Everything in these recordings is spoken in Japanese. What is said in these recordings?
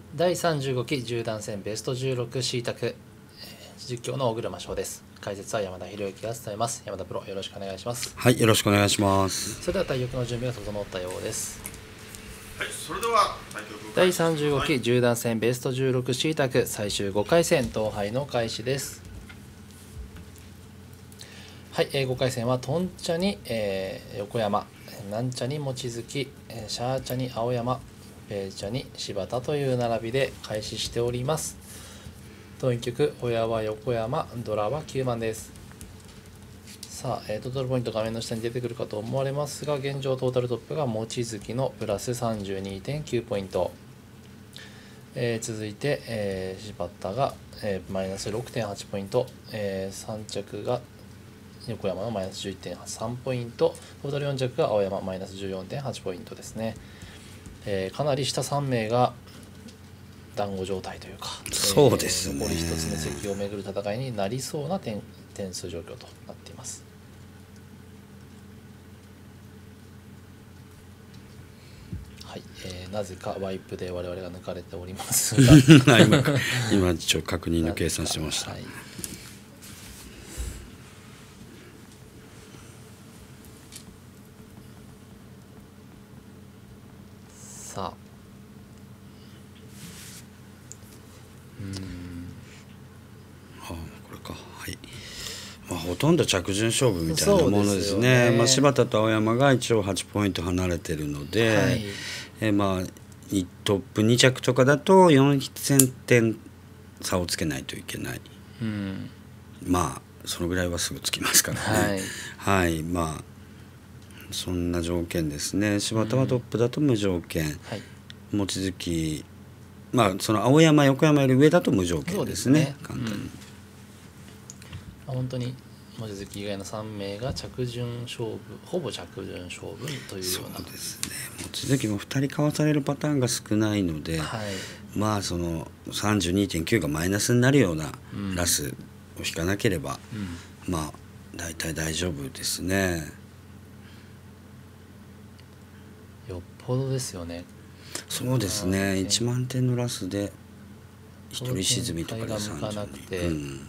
第35期十段戦ベスト16シータク実況の小車翔です。解説は山田博之が伝えます。山田プロよろしくお願いします。 はい、よろしくお願いします。 それでは対局の準備が整ったようです。 はい、それでは第35期十段戦ベスト16シータク最終5回戦統廃の開始です。はい、5回戦はトン茶に、横山、南茶に望月、シャー茶に青山、ペー茶に柴田という並びで開始しております。当1局、親は横山、ドラは9番です。さあ、トータルポイント画面の下に出てくるかと思われますが、現状トータルトップが望月のプラス 32.9 ポイント。続いて、柴田が、マイナス 6.8 ポイント、3着が横山のマイナス 11.3 ポイント、トータル4着が青山マイナス 14.8 ポイントですね。かなり下3名が団子状態というか、 そうですね、 残り1つの席をめぐる戦いになりそうな点数状況となっています。はい、なぜかワイプで我々が抜かれておりますが今一応確認の計算してました。はい、 さあ、 これか。はい。ほとんど着順勝負みたいなものですね。柴田と青山が一応8ポイント離れてるので、はい、トップ2着とかだと4000点差をつけないといけない。そのぐらいはすぐつきますからね。はい、そんな条件ですね。柴田はトップだと無条件、望月、その青山横山より上だと無条件ですね。簡単に。 本当に望月以外の3名が着順勝負、ほぼ着順勝負というような。 そうですね。望月も2人かわされるパターンが少ないので、その 32.9 がマイナスになるようなラスを引かなければ、大体大丈夫ですね。 よっぽどですよね。 そうですね。1万点のラスで1人沈みとかで32。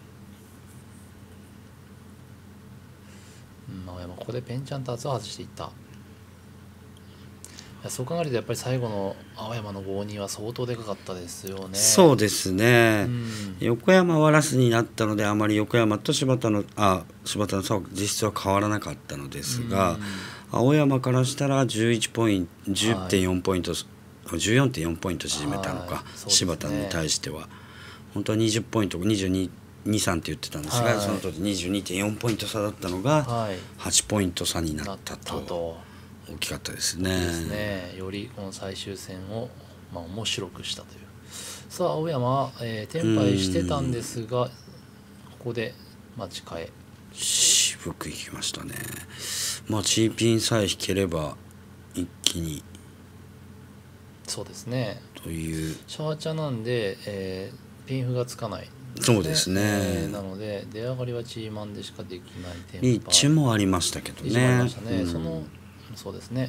青山ここでペンチャンターズを外していった。そう考えるとやっぱり最後の青山の5-2は相当でかかったですよね。 そうですね、横山はラスになったのであまり横山と柴田の差は実質は変わらなかったのですが、青山からしたら10.4ポイント、14.4 ポイント縮めたのか、柴田に対しては本当は20ポイント22、3って言ってたんですが、その時 22.4 ポイント差だったのが8ポイント差になったと。大きかったですね。 ですね。よりこの最終戦を面白くしたという。さあ青山は、転敗してたんですが、ここで待ち替え渋くいきましたね。チーピンさえ引ければ一気に。 そうですね。 というシャーチャなんで、ピンフがつかない。 そうですね。 なので出上がりはチーマンでしかできない転敗。リーチもありましたけどね。 そうですね。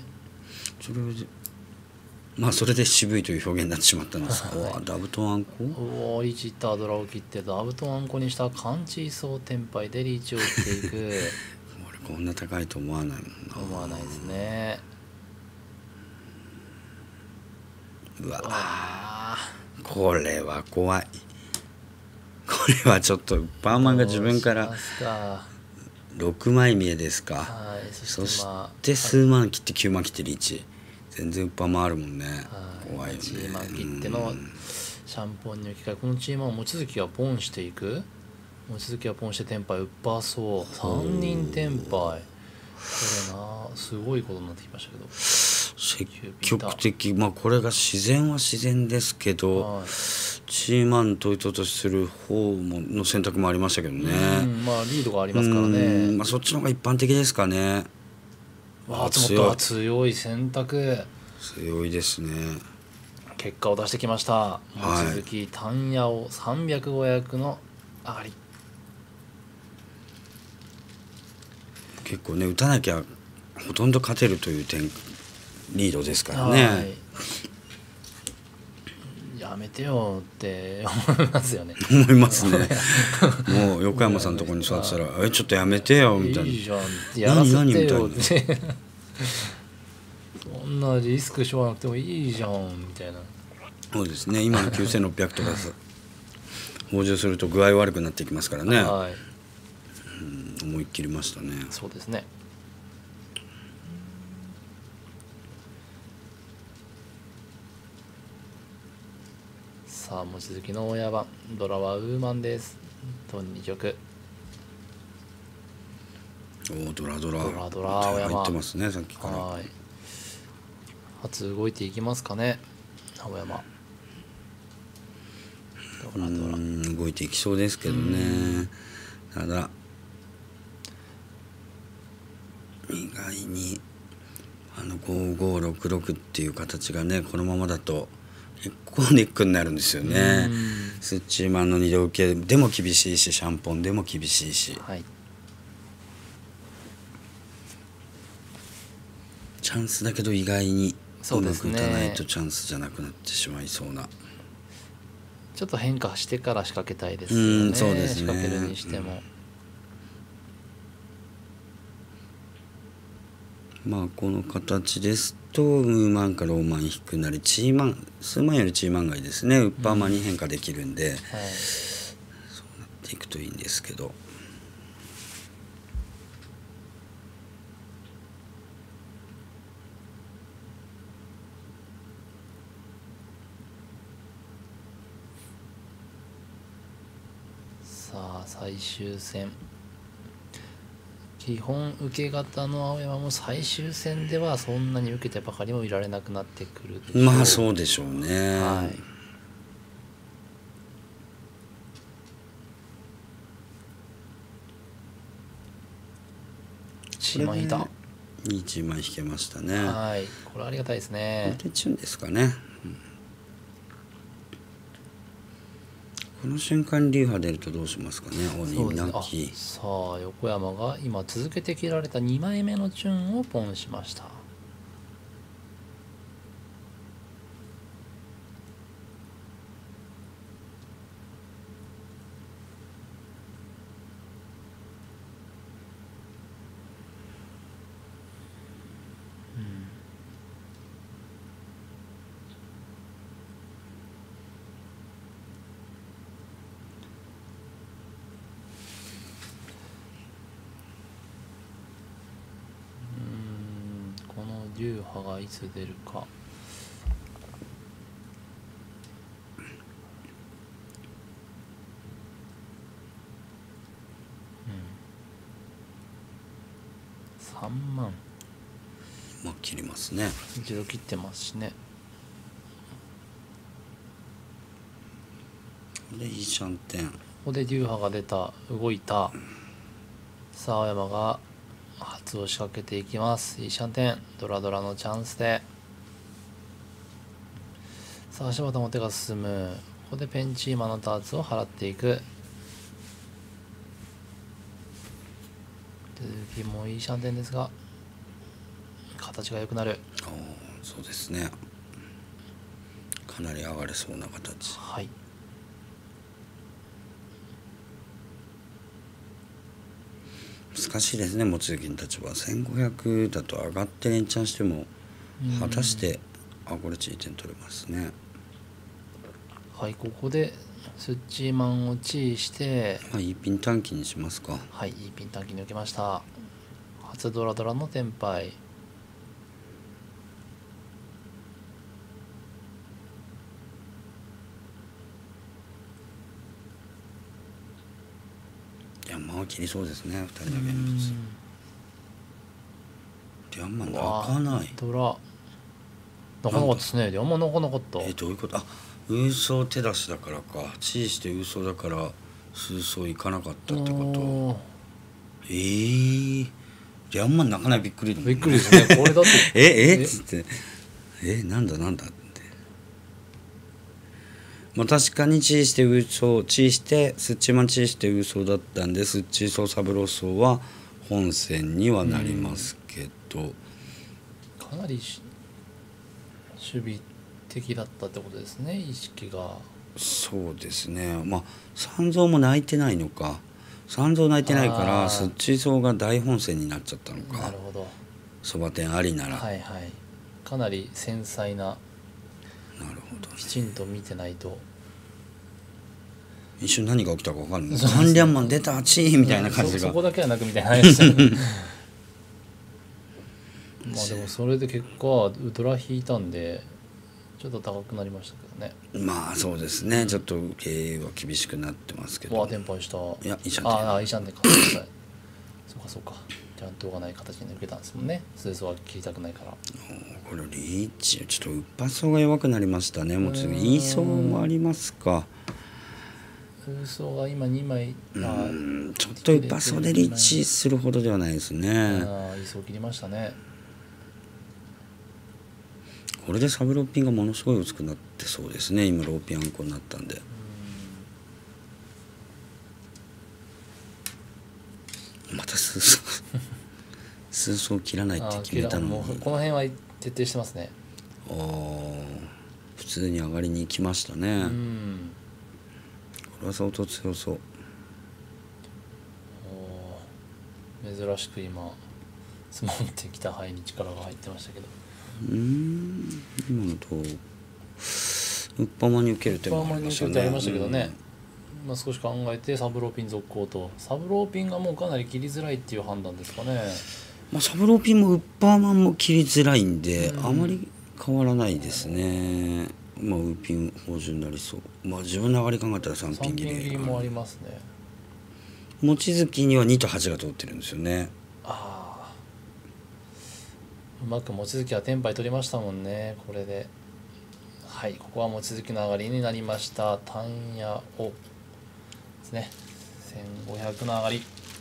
それで渋いという表現になってしまったんですが、ダブトンあんこ。 リーチいったドラを切ってダブトンあんこにしたカンチーソー転敗でリーチを打っていく。 俺こんな高いと思わないもんな。 思わないですね。 うわこれは怖い。これはちょっとパーマンが自分から6枚見えですか。そして数万切って9万切ってリーチ。全然ウッパー回るもんね。怖いよね。 チーマン切ってのシャンポンに機械。このチーマンを望月はポンしていく。望月はポンして転敗、ウッパーそう3人転敗。これすごいことになってきましたけど、 積極的。これが自然は自然ですけど、チーマンと打とうとする方の選択もありましたけどね。 リードがありますからね。 そっちの方が一般的ですかね。 強い選択。 強いですね。 結果を出してきました。望月単野を300、500の上がり。 結構ね、打たなきゃほとんど勝てるというリードですからね。 やめてよって思いますよね。 思いますね。もう横山さんのところに座ってたら「ちょっとやめてよ」みたいな。 いいじゃんってやらせてよっ何てそんなリスクしょわなくてもいいじゃんみたいな。 そうですね、今の9600とか補充すると具合悪くなっていきますからね、 はい、 思いっきりましたね。 そうですね。さあ望月の親番ドラはウーマンですと2曲。 おお、ドラドラ青山入ってますね、さっきから。 はい、初動いていきますかね、青山。ドラドラ動いていきそうですけどね。ただ意外に5566っていう形がね、このままだと結構ネックになるんですよね。スッチーマンの二度受けでも厳しいし、シャンポンでも厳しいし、 はい、 チャンスだけど意外にそうですねうまくいかないとチャンスじゃなくなってしまいそうな。 ちょっと変化してから仕掛けたいですよね。 そうですね、 仕掛けるにしても、 まあこの形ですとウーマンかローマン引くなりチーマン、数万よりチーマンがいいですね。ウッパーマンに変化できるんで、 はい、 そうなっていくといいんですけど。 さあ最終戦、基本受け型の青山も最終戦ではそんなに受けてばかりもいられなくなってくるでしょう。 まあそうでしょうね。 はい、1枚いた、 1枚引けましたね。 はい、これありがたいですね。 手チュンですかね、この瞬間流派出るとどうしますかね。 そうですね。 ナキさあ横山が今続けて切られた2枚目のチューンをポンしました。この流派がいつ出るか。3万まあ切りますね。 一度切ってますしね。 でいいシャンテン。 ここで流派が出た、動いた。さあ青山が初を仕掛けていきます。いいシャンテン、ドラドラのチャンスで、さあ柴田も手が進む。ここでペンチーマのダーツを払っていく。手続きもいいシャンテンですが形が良くなる。 そうですね、かなり上がれそうな形。 はい、 難しいですね、望月の立場。1500だと上がって連チャンしても果たしてこれ地位点取れますね。 はい、ここでスッチーマンをチーして、 いいピン短期にしますか。 はい、いいピン短期に受けました。初ドラドラのテンパイ。 切りそうですね、2人だけのずつ。あんま泣かない。 ドラ泣かなかったですね。あんま泣かなかった。 どういうこと。ウソ手出しだからか。チーしてウソだから数層いかなかったってこと。であんま泣かない。びっくりだもんね。 びっくりですね。これだってっつってなんだって。確かにチーしてウソ、チーしてスッチーマンチーしてウソだったんで、スッチーソーサブローソーは本戦にはなりますけど、 かなり守備的だったってことですね、意識が。 そうですね。まあ三蔵も泣いてないのか、三蔵泣いてないからそっち蔵が大本線になっちゃったのなか。 るほど。 そば店ありなら、 はいはい。かなり繊細な、 なるほどね。 きちんと見てないと。 一瞬何が起きたか分かんない。 そうですね関連マン出たチーみたいな感じが。 そこだけはなくみたいな話でしたねまあでもそれで結果ウトラ引いたんでちょっと高くなりましたけどね。 まあそうですね。ちょっと経営は厳しくなってますけど。 ワーテンパイした。 いや、いいじゃん。 ああ、いいじゃんで買ってくださいそうかそうか。ちゃんとがない形に受けたんですもんね。スーソは切りたくないから。 これリーチちょっとウッパソが弱くなりましたね。もう次イーソーもありますか。 スーソが今2枚ちょっとウッパソでリーチするほどではないですね。 イーソー切りましたね。 これでサブローピンがものすごい薄くなってそうですね。今ローピンあんこになったんで。またスーソースーソー切らないって決めたのもうに。 この辺は徹底してますね。 普通に上がりに行きましたね。これは相当強そう。 珍しく今積もってきた肺に力が入ってましたけど。 今のとウッパマに受ける手もありましたね。 ウッパマに受ける手ありましたけどね。まあ少し考えてサブローピン続行と。サブローピンがもうかなり切りづらいっていう判断ですかね。 まあ、サブローピンもウッパーマンも切りづらいんで、あまり変わらないですね。まあウーピン芳醇になりそう。まあ自分の上がり考えたら3ピン切り。 3ピン切りもありますね。 望月には2と8が通ってるんですよね。 うまく望月はテンパイ取りましたもんね。これではい、ここは望月の上がりになりました。単ヤオですね。1500の上がり。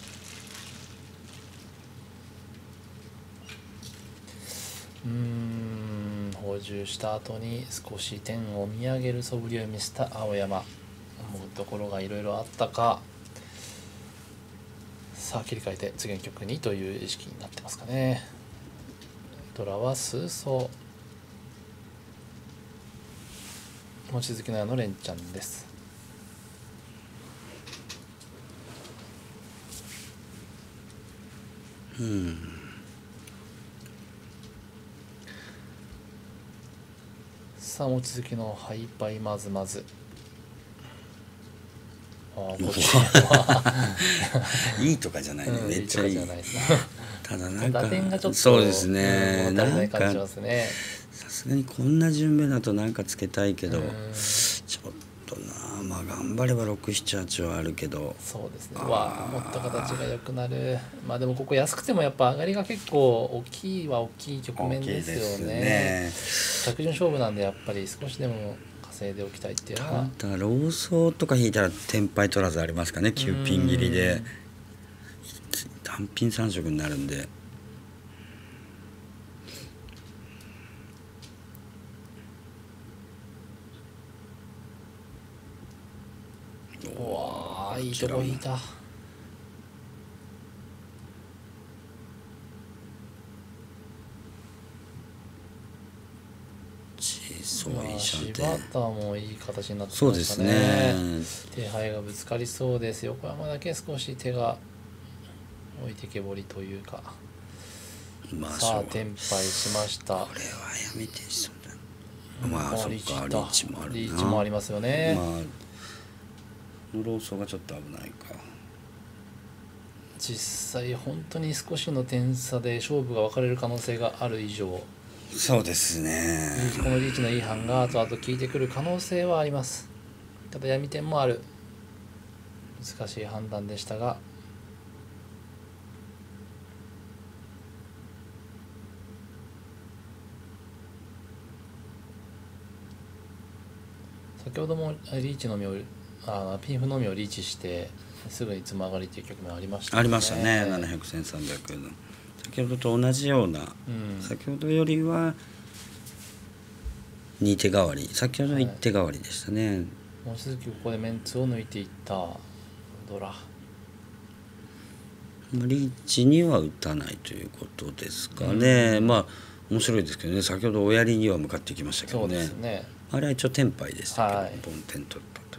補充した後に少し天を見上げる素振りを見せた青山。思うところがいろいろあったか。さあ切り替えて次の曲にという意識になってますかね。ドラはスーソー、望月の矢の連チャンです。さあ望月のハイパイまずまず。こっちいいとかじゃないね。めっちゃいい。ただなんか打点がちょっとそうですね。 なんかさすがにこんな順目だとなんかつけたいけど、ちょっとな、まあ頑張れば6、7、8はあるけど。 そうですね。もっと形が良くなる。まあでもここ安くてもやっぱ上がりが結構大きいは大きい局面ですよね。着順勝負なんでやっぱり少しでも稼いでおきたいっていうのは。 だからローソーとか引いたらテンパイ取らずありますかね。9ピン切りで単品3色になるんで。 うわー、いいとこ引いた。柴田もいい形になってましたね。 そうですね。 手配がぶつかりそうです。横山だけ少し手が置いてけぼりというか。さあテンパイしました。 これはやめてそうだ。まあそっか、リーチもあるな。 リーチもありますよね。 まあローソーがちょっと危ないか。 実際本当に少しの点差で勝負が分かれる可能性がある以上、 そうですね。 このリーチのいい版が後々効いてくる可能性はあります。ただ闇点もある。難しい判断でしたが、先ほどもリーチのみをピンフのみをリーチしてすぐにつま上がりという局面ありましたね。 ありましたね。700、1300の先ほどと同じような、先ほどよりは2手代わり、先ほど1手代わりでしたね。 望月ここでメンツを抜いていったドラ。 リーチには打たないということですかね。まあ面白いですけどね、先ほどお槍には向かってきましたけそうでどね、 すね。 あれは一応テンパイでしたけど、 はい凡天突破という。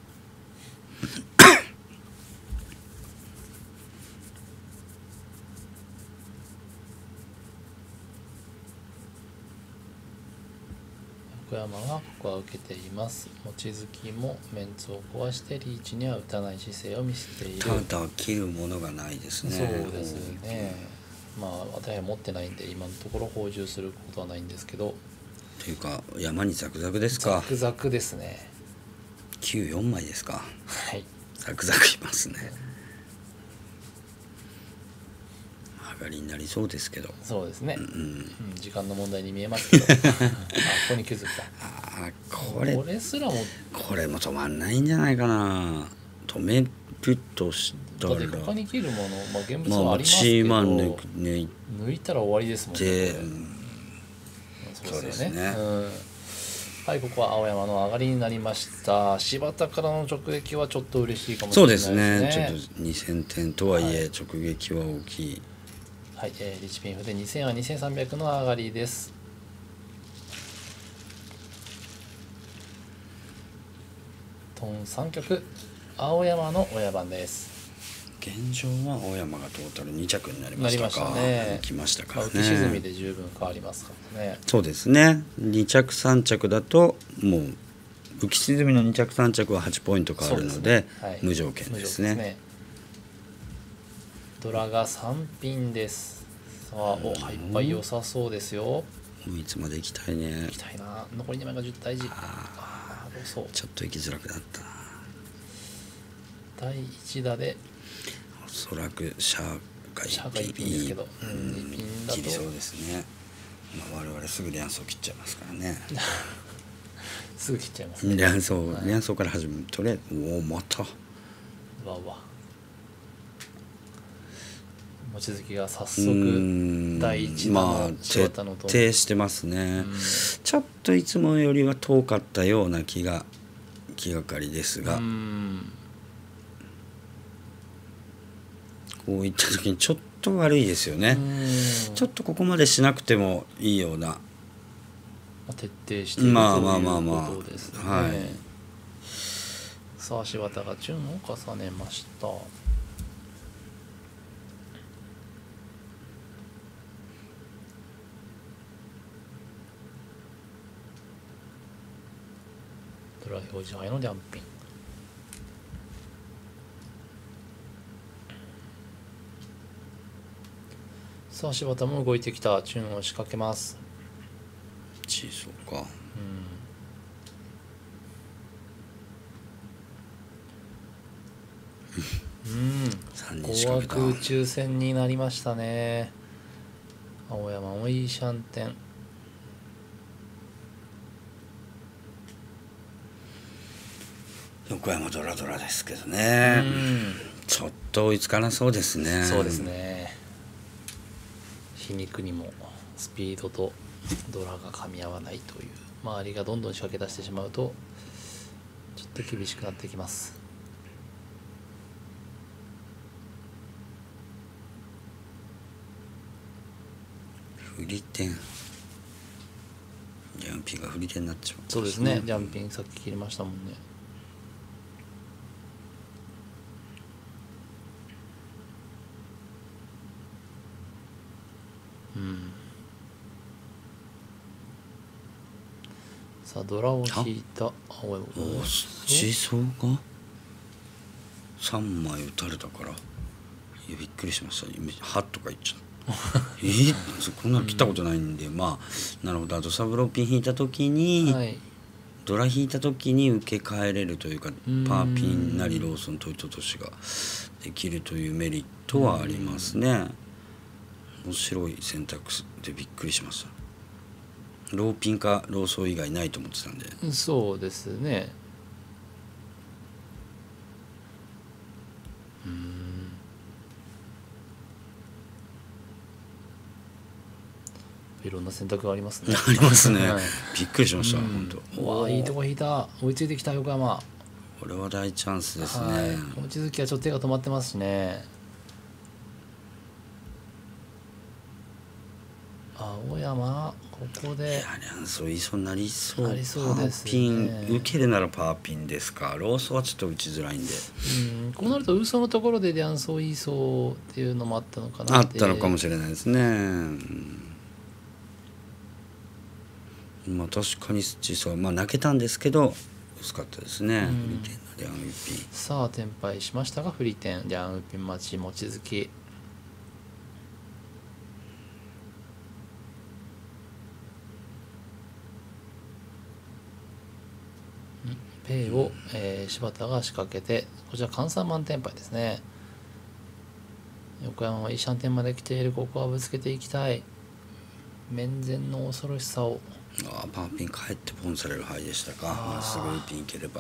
横山はここは受けています。望月もメンツを壊してリーチには打たない姿勢を見せている。 ただ切るものがないですね。 そうですね。まあ私は持ってないんで今のところ補充することはないんですけど。 というか山にザクザクですか。 ザクザクですね。 9、4枚ですか。 はい。 ザクザクいますね。上がりになりそうですけど。 そうですね。 うん時間の問題に見えますけど。あ、ここに気づいた。 あこれすらもこれも止まんないんじゃないかな。止めるとしたらだって他に切るもの、まあ、現物まあはありますけど、 抜い抜いたら終わりですもんて、 これそうですよね。 そうですねはい、ここは青山の上がりになりました。柴田からの直撃はちょっと嬉しいかもしそうでれないですすね。 ね。 ちょっと2000点とはいえ直撃は大きい。 はい、リッチピンフで2000は2300の上がりです。トン3曲、青山の親番です。 現状は青山がトータル2着になりましたか。 なりましたね行きましたかまあ、 ら浮き沈みね。 で十分変わりますからね。 そうですね。2着3着だともう浮き沈みの2着3着は8ポイント変わるので、 そうですねはい無条件ですね。 ドラが3ピンです。さあ、お、はい、いっぱい良さそうですよ。 もういつまで行きたいね行き。たいな。残り2枚が10対1。ああ、どうそう。 ちょっと行きづらくなったな。 第1打でおそらくシャアがシャアが1ピンですけど、2ピンだと切りそうですね。まあ、我々すぐ連想切っちゃいますからね。 すぐ切っちゃいますね。 連想、 はい連想から始めるとね、おおまたわわ。望月が早速第1打まあの柴田の徹底してますね。 うんちょっといつもよりは遠かったような気がかりですが、こういった時にちょっと悪いですよね。ちょっとここまでしなくてもいいような。 徹底しているとまあまあまあまあいうことですね。 はいさあ柴田が順を重ねました。ドラ表示杯のジャンピン。さあ柴田も動いてきた。チューンを仕掛けます。 そうか。3人仕小掛けた。 枠宇宙船になりましたね。青山もいいシャンテン。 横山ドラドラですけどね。ちょっと追いつかなそうですね。 そうですね。皮肉にもスピードとドラが噛み合わないという、周りがどんどん仕掛け出してしまうとちょっと厳しくなってきます。 振り点。ジャンピンが振り点になっちゃう。 そうですね。ジャンピンさっき切りましたもんね。さあドラを引いた青山。 お地層が3枚打たれたからびっくりしました。はとか言っちゃったこんなの切ったことないんで、まあなるほど。あとサブローピン引いた時に、 はい、 ドラ引いた時に受け替えれるというか、パーピンなりローソントイトトシができるというメリットはありますね。面白い選択でびっくりしました。ローピンかローソン以外ないと思ってたんで。 そうですね。いろんな選択がありますね。 ありますね、 はい、 びっくりしました、本当。 うわ、いいとこ引いた。追いついてきた横山。 これは大チャンスですね。 はい、望月はちょっと手が止まってますしね。 青山ここでいやリャンソーいいそうになりそう。 なりそうですね。 パーピン受けるならパーピンですか。ローソーはちょっと打ちづらいんで、 こうなると嘘のところでリャンソーイーソーっていうのもあったのかなあったのかもしれないですね。まあ確かにスチソはまあ泣けたんですけど薄かったですね。フリテンのリャンウィピン。 さあ転敗しましたがフリテンリャンウピン待ち望月ペイを、柴田が仕掛けてこちら換算満点敗ですね。横山はいいシャンテンまで来ている。ここはぶつけていきたい。面前の恐ろしさをパーピン帰ってポンされる範囲でしたか。まっすぐウピンいければ。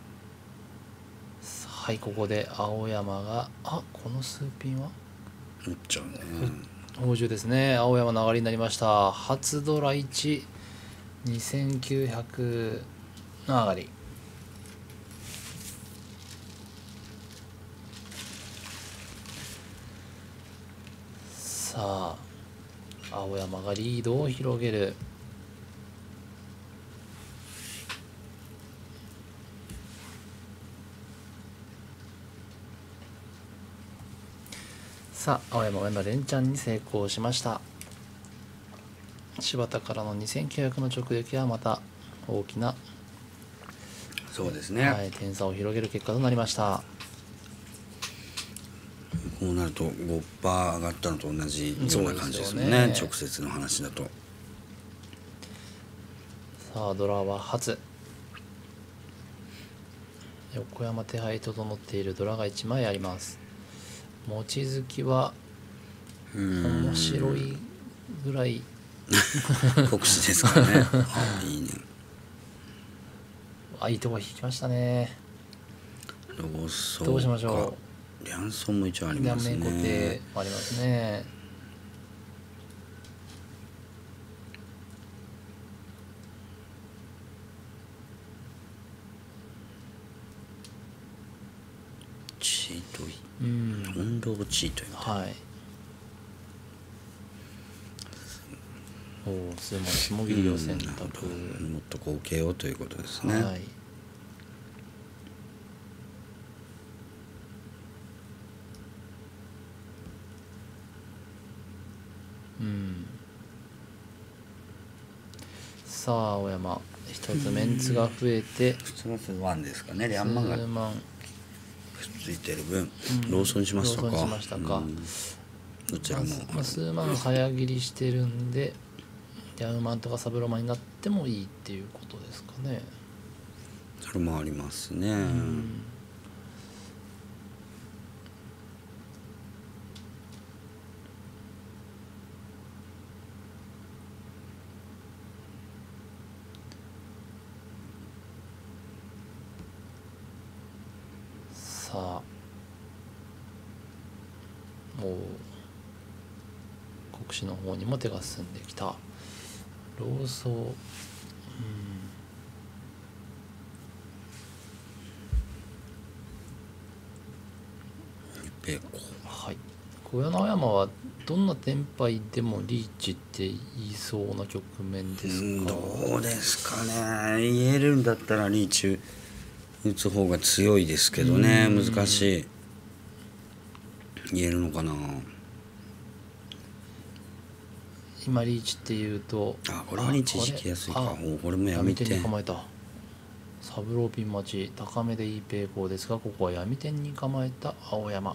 はいここで青山がこの数ピンは打っちゃうね。 宝珠ですね。青山の上がりになりました。初ドラ12900の上がり。さあ青山がリードを広げる。さあ青山は今連チャンに成功しました。柴田からの2900の直撃はまた大きな、 そうですね、 点差を広げる結果となりました。 こうなると 5% 上がったのと同じような感じですもんね。直接の話だと。 さあドラは初横山手配整っているドラが1枚あります。望月は面白いぐらい国士ですからね。いいね。 いいとこ引きましたね。 ローソーどうしましょう。リャンソンも一応ありう。 ますね。 両面固定もありますね。 チートイ運動チートイみたいな。 はい。おお数枚素もぎりを選択。 もっとこう受けようということですね。 はい。さあ青山一つメンツが増えて普通のワンですかね。リャンマンがくっ数万ついてる分、ローソンしましたか。 ローソンしましたか。 どちらも数万早切りしてるんでリャウマンとかサブロマンになってもいいっていうことですかね。 それもありますね。 さあもう国士の方にも手が進んできた。ローソーペコ。 はい。小柳山はどんなテンパイでもリーチって言いそうな局面ですか。 どうですかね。言えるんだったらリーチ打つ方が強いですけどね。難しい。言えるのかな。 今リーチっていうとこれはリーチ引きやすいか。これもやめて。 闇点に構えた。サブローピン待ち高めでいいペーコーですがここは闇点に構えた青山。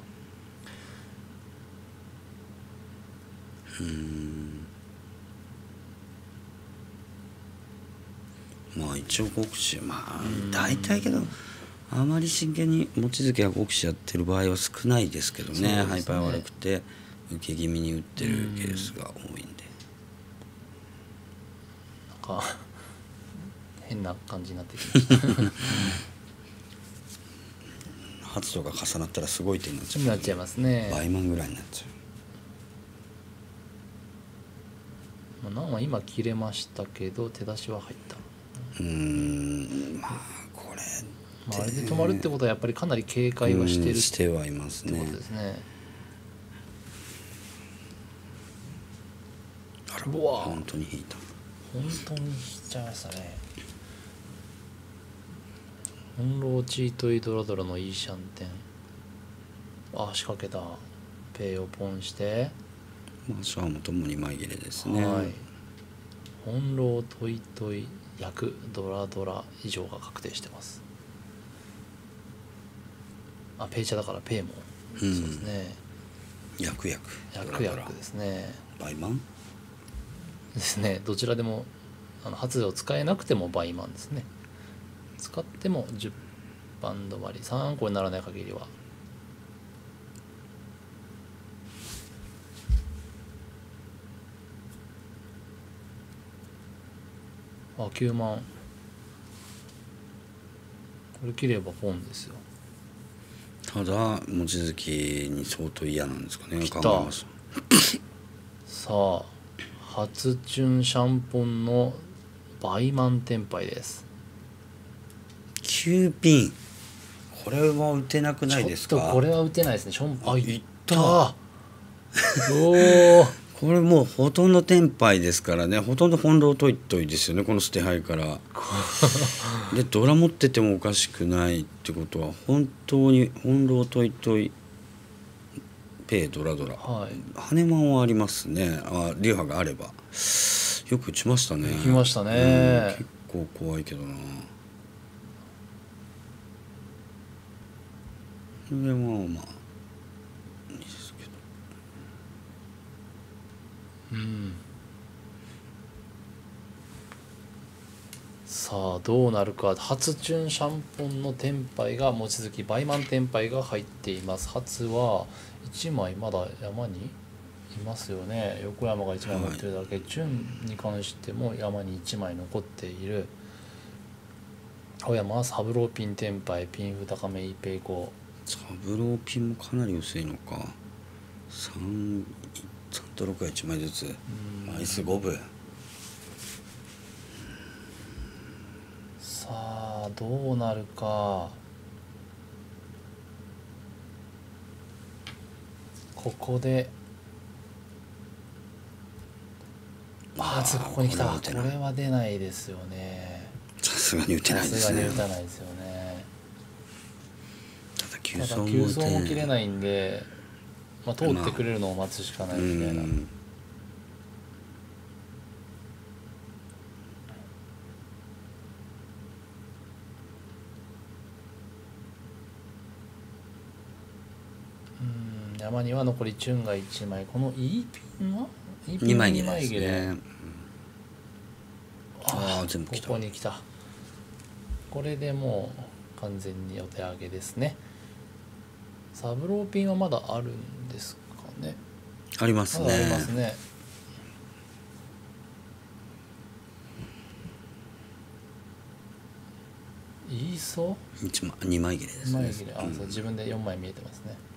まあ一応国士大体けどあまり真剣に望月が国士やってる場合は少ないですけどね。ハイパー悪くて受け気味に打ってるケースが多いんで。 なんか変な感じになってきました発動が重なったらすごい手になっちゃう。 なっちゃいますね。 倍満ぐらいになっちゃう。何は今切れましたけど手出しは入った。 これあれで止まるってことはやっぱりかなり警戒はしてるしてはいますね。 ってことですね。 あらうわ本当に引いた。 本当に引いちゃいましたね。翻弄チートイドラドラのいいシャンテン。あ、仕掛けた。ペイをポンして、 まあシャアもとも2枚切れですね。 はい。翻弄トイトイ役ドラドラ以上が確定してます。あ、ペイチャだからペイも、そうですね。 役役ですね。 バイマンですね。どちらでも発動使えなくてもバイマンですね。使っても10番止まり、3個にならない限りは。あ、9万。これ切ればポンですよ。 ただ望月に相当嫌なんですかね。 来た考えました。 さあ、初チュンシャンポンのバイマンテンパイです。 9ピン、これは打てなくないですか。 ちょっとこれは打てないですね。ション、あ、いったおおこれもうほとんどテンパイですからね。ほとんど翻弄トイトイですよね、この捨て牌からでドラ持っててもおかしくないってことは、本当に翻弄トイトイペイドラドラ、 はい、 羽マンはありますね。あ、流派があればよく打ちましたね。 できましたね、 結構怖いけどな。これはまあいいですけど。 うん、さあどうなるか。初チュンシャンポンのテンパイが望月、バイマンテンパイが入っています。初は1枚まだ山にいますよね。横山が1枚持ってるだけ、チュンに関しても山に1枚残っている。青山はサブローピンテンパイ、ピンフ高めイペイコ。 サブローピンもかなり薄いのか。3と6が1枚ずつ、アイス5分。 さあどうなるか。ここでまずここに来た。これは出ないですよね。 さすがに打てないですね。 さすがに打たないですよね。 ただ急ただ走も急走も切れないんで、まあ、通ってくれるのを待つしかないみたいな。山には残りチュンが1枚。この E ピンは E ピン 2枚切れですね。 ああ、 全部来た。 ここに来た。これでもう完全にお手上げですね。サブローピンはまだあるんですかね。 ありますね。 まだありますね。いいそう。 2枚切れですね。 2枚切れ。あ、そう自分で4枚見えてますね。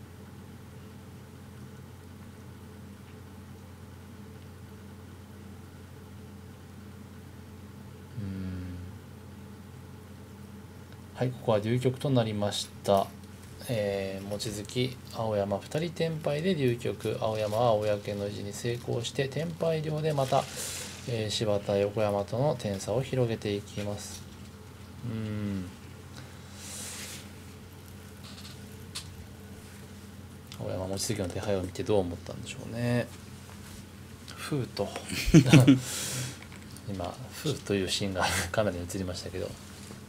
はい、ここは流局となりました。望月、青山2人テンパイで流局。青山は公の字に成功してテンパイ量でまた、柴田、横山との点差を広げていきます。青山、望月の手配を見てどう思ったんでしょうね。フーと今フーというシーンがカメラに映りましたけど、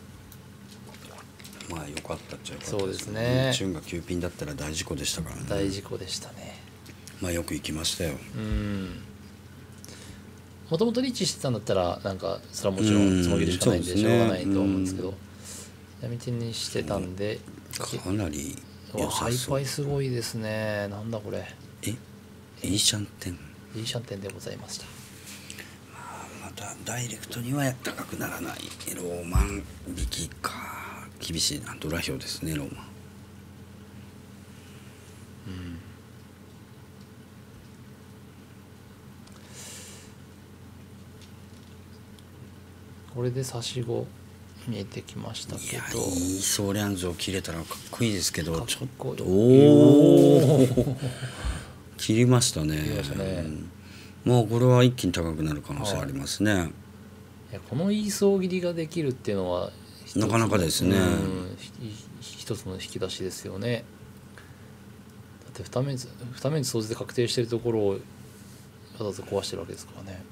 まあ良かったっちゃ良かったですね。 そうですね。 チュンが9ピンだったら大事故でしたからね。 大事故でしたね。 まあよく行きましたよ。 もともとリーチしてたんだったらなんかそれはもちろんつもぎるしかないんでしょうがないと思うんですけど、闇手にしてたんでかなり良ハイさそう。 パイすごいですね。なんだこれ。 イーシャンテン。 イーシャンテンでございました。 またダイレクトには高くならない。ローマン引きか。厳しいな。ドラ票ですね、ローマン。 これで差し子見えてきましたけど、 いいソーリャンズを切れたらかっこいいですけど、ちょっとおお切りましたね。 切りましたね。 まあこれは一気に高くなる可能性ありますね。 いやこのイーソー切りができるっていうのはなかなかですね。 一つの引き出しですよね。だって2面掃除で確定しているところをわざわざ壊してるわけですからね。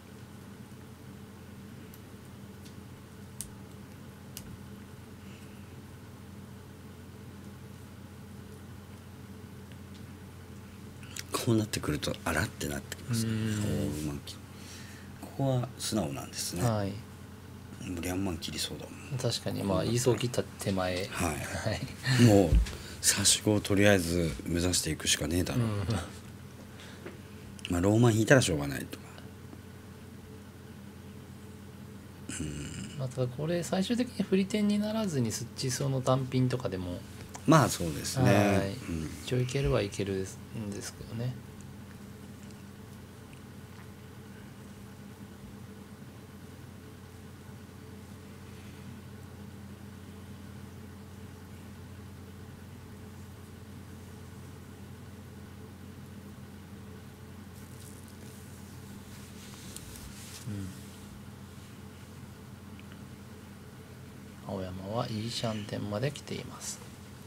こうなってくるとあらってなってきますね。ここは素直なんですね。 はい。 無理あんまん切りそうだもん。 確かにまあイーソー切った手前、 はい。 はい、 もう差し子をとりあえず目指していくしかねえだろう。まあローマン引いたらしょうがないとか。 まあ、ただこれ最終的に振り点にならずにスッチソの単品とかでもまあそうですね。 はい、 うん、 一応いけるはいけるんですけどね。青山はいいシャンテンまで来ています。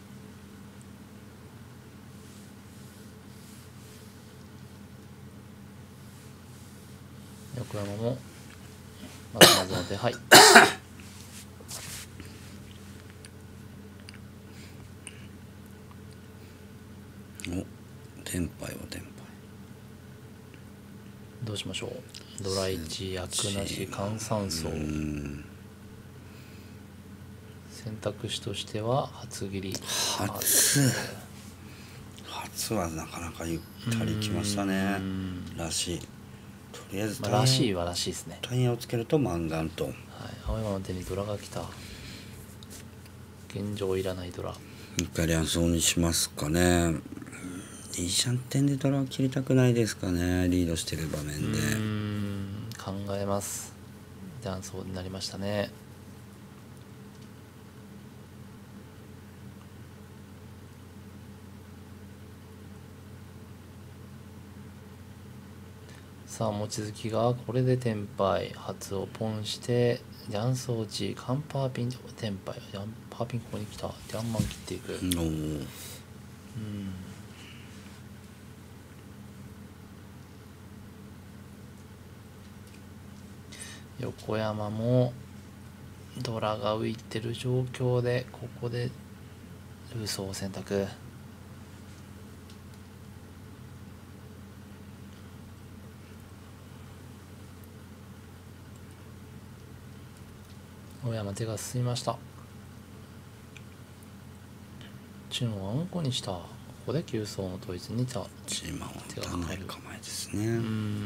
横山もまずまずの手配。 お、テンパイはテンパイ。 どうしましょう。ドラ1、役なし、換算層。選択肢としては初切り。 初はなかなかゆったりきましたね。らしい。とりあえずまあ、らしいはらしいですね。 タイヤをつけると満願と。 はい、青山の手にドラが来た。現状いらないドラ。 イタリアンそうにしますかね。いいシャンテンでドラを切りたくないですかね。リードしてる場面で。 考えます。じゃあそうになりましたね。さあ望月がこれでテンパイ初をポンしてジャンソーチカンパーピンテンパイジャンパーピンここに来たジャンマン切っていく。横山もドラが浮いてる状況でここでルーソーを選択。青山手が進みました。チュンをあんこにした。ここで9層の統一に手がかかる構えですね。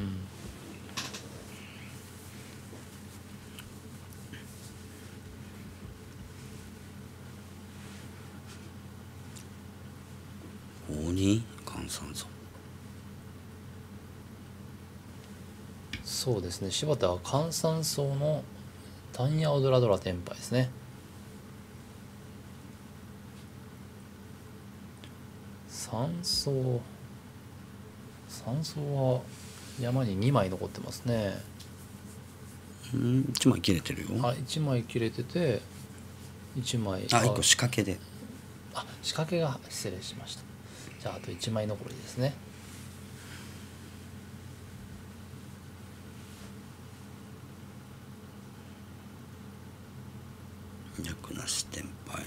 鬼換算層。 そうですね。柴田は換算層のタンヤオドラドラテンパイですね。3層は山に2枚残ってますね。 1枚切れてるよ。 あ、1枚切れてて1枚 1個仕掛けで。 仕掛けが失礼しました。じゃああと1枚残りですね。 役なしテンパイ。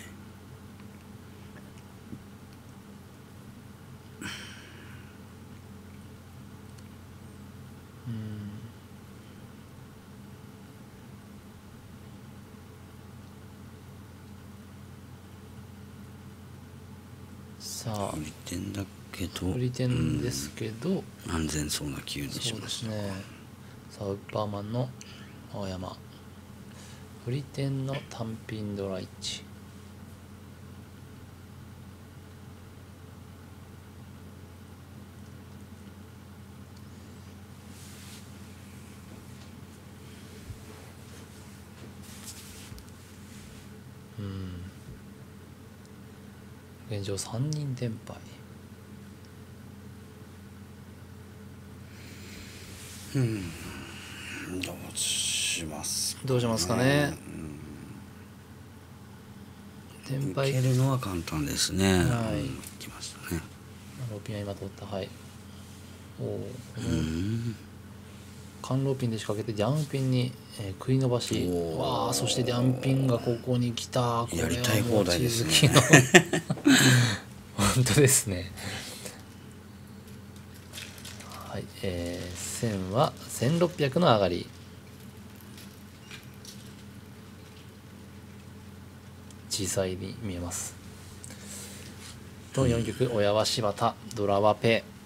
さあ振り点だけど振り点ですけど、 安全そうな気にしそうました。 ですね。さあウッパーマンの青山振り点の単品ドラ1。現状3人テンパイ。 どうしますかね。 どうしますかね。テンパイ受けるのは簡単ですね。 はい、 来ましたね。 ローピンは今取った。はい。おお、 うんカンローピンで仕掛けてジャンピンに、食い伸ばし、 おーわあ、そしてジャンピンがここに来た。これはやりたい放題ですね望月の本当ですね。はい、1000は1600の上がり。小さいに見えます。と4局、親は柴田、ドラはペイ。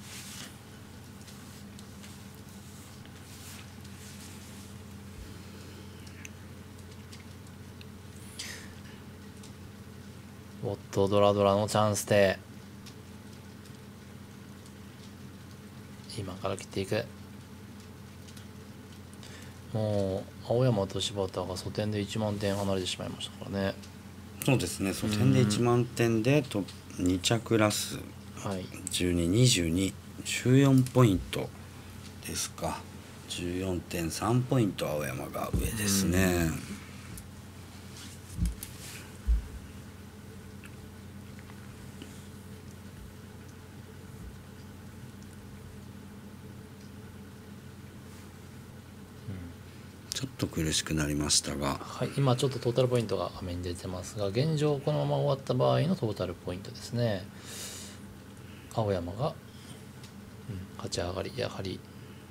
おっと、ドラのチャンスで今から切っていく。もう青山と柴田が素点で1万点離れてしまいましたからね。 そうですね。素点で1万点でと2着ラスはい、 122214ポイントですか。14.3ポイント青山が上ですね。ちょっと苦しくなりましたが、 はい、今ちょっとトータルポイントが画面に出てますが、現状このまま終わった場合のトータルポイントですね。青山が、勝ち上がり、やはり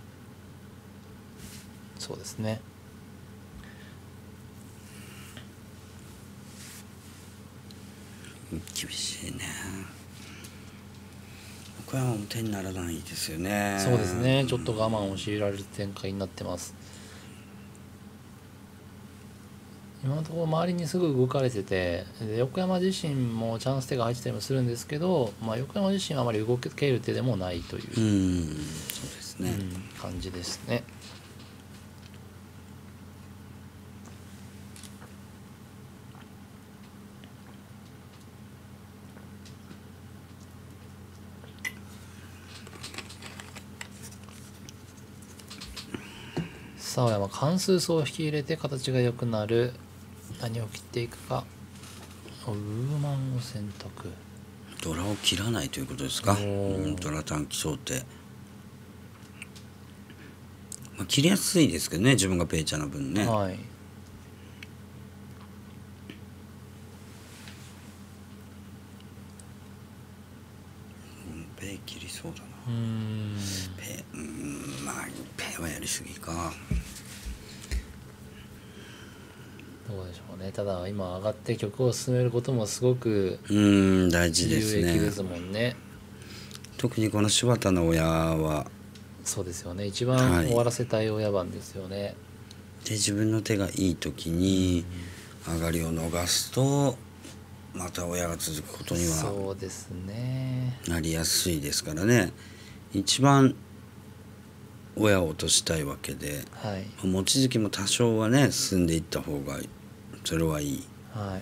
そうですね。 厳しいね。岡山も手にならないですよね。 そうですね、ちょっと我慢を強いられる展開になってます。今のところ周りにすぐ動かれてて、で横山自身もチャンス手が入ってたりもするんですけど、横山自身はあまり動ける手でもないという、 そうですね。 感じですね。さあ青山、関数層を引き入れて形が良くなる。何を切っていくか。ウーマンを選択。 ドラを切らないということですか。ドラ短期想定、切りやすいですけどね、自分がペイチャーの分ね。 はい、 ペイ切りそうだな。ペイペイはやりすぎか。 どうでしょうね。ただ今上がって曲を進めることもすごく大事ですね。 有益ですもんね。 特にこの柴田の親はそうですよね。一番終わらせたい親番ですよね。 で自分の手がいい時に上がりを逃すとまた親が続くことにはそうですね。 なりやすいですからね。一番親を落としたいわけで、 はい、 望月も多少はね進んでいった方がそれはいい。 はい、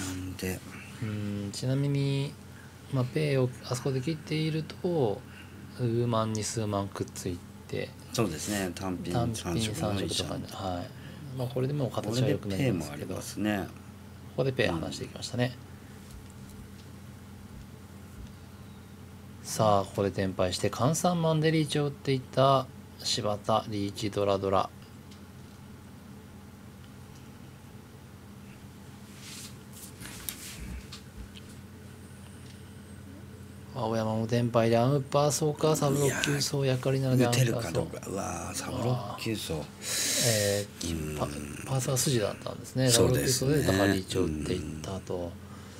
なんでちなみに、ペイをあそこで切っているとウーマンに数万くっついて、 そうですね、単品単 3 品色の 3 いいじゃん。 色とかに、これでも形は良くなりますけど、こすね。 こでペイ離していきましたね。さあここで転敗して換算マンでリーチを打っていった柴田、リーチドラ。青山も転敗でアムパー層かサブ6級層、役割なのでア打てムパー層。 るかどうか。うわーサブ6級層。 パースが筋だったんですね。 そうですね。 ダブル級層でだからリーチを打っていった後、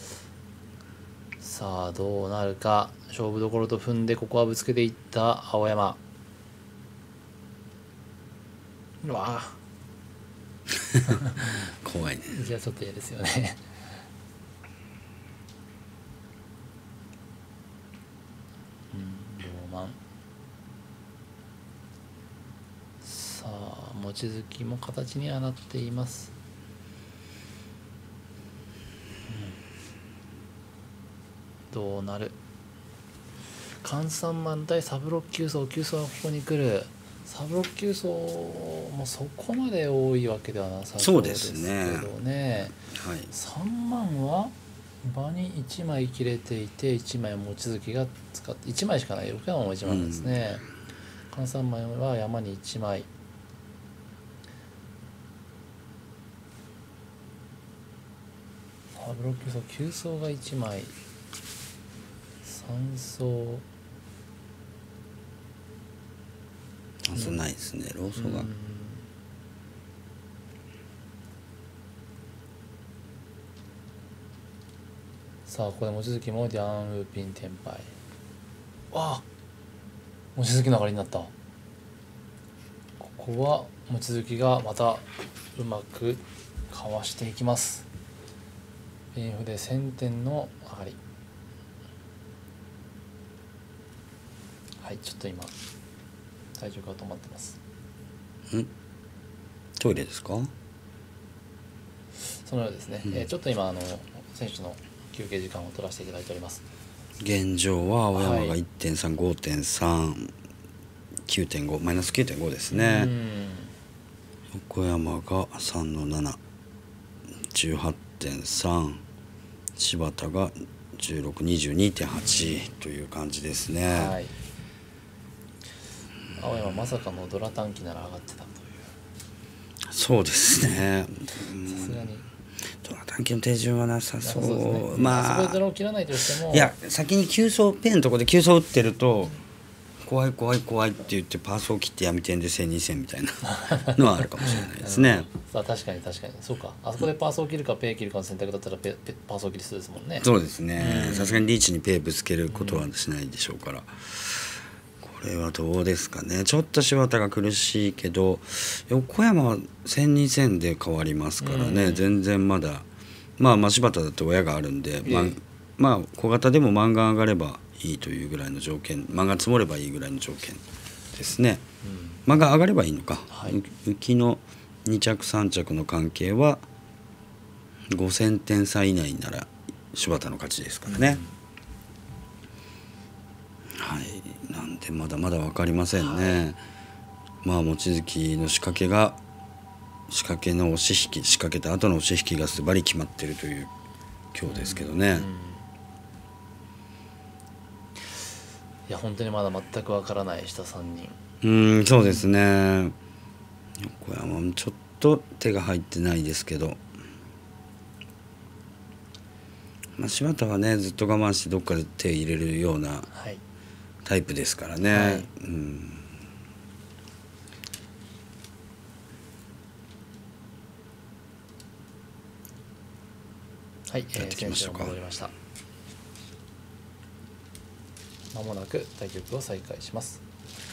さあどうなるか。勝負どころと踏んでここはぶつけていった青山。うわあ怖いね。 いやちょっと嫌ですよね。ローマン。さあ望月も形にはなっています。どうなる。 関三万対サブロック9層、9層がここに来る。サブロック9層もそこまで多いわけではなさそうですけどね。 はい、 3万は場に1枚切れていて1枚望月が使って1枚しかない。横山も1枚ですね。関三枚は山に1枚。サブロック9層が1枚、3層そうないですね、ローソが。 さあここで望月もディアンウーピン転敗。ああ望月の上がりになった。ここは望月がまたうまくかわしていきます。ピンフで1000点の上がり。はい、ちょっと今体重が止まってます。 トイレですか？ そのようですね。ちょっと今選手の休憩時間を取らせていただいております。 現状は青山が 1.3、5.3、9.5、マイナス 9.5 ですね。横山が3の7、18.3、柴田が16、22.8 という感じですね。 はい、青山まさかのドラ短期なら上がってたという。 そうですね。 さすがにドラ短期の手順はなさそう。 そうですね、 まあそこでドラを切らないとしても、 いや先に急走ペンのとこで急走打ってると、怖い怖い怖いって言ってパーソを切って闇点で1000、2000みたいなのはあるかもしれないですね。 さあ確かにそうか。あそこでパーソを切るかペイ切るかの選択だったらパーソを切りそうですもんね。 そうですね。さすがにリーチにペイぶつけることはしないでしょうから。これはどうですかね。ちょっと柴田が苦しいけど横山は1000、2000で変わりますからね。全然まだまあ柴田だって親があるんで、まあ小型でもマンガン上がればいいというぐらいの条件、マンガン積もればいいぐらいの条件ですね。マンガン上がればいいのか。浮きの2着3着の関係は5000点差以内なら柴田の勝ちですからね。はい、なんでまだまだ分かりませんね。まあ望月の仕掛けの押し引き、仕掛けた後の押し引きがズバリ決まってるという今日ですけどね。 いや本当にまだ全く分からない下3人。 そうですね。横山もちょっと手が入ってないですけど、まあ、柴田はねずっと我慢してどっかで手入れるようなタイプですからね。 はい、はい、選手が戻りました。まもなく対局を再開します。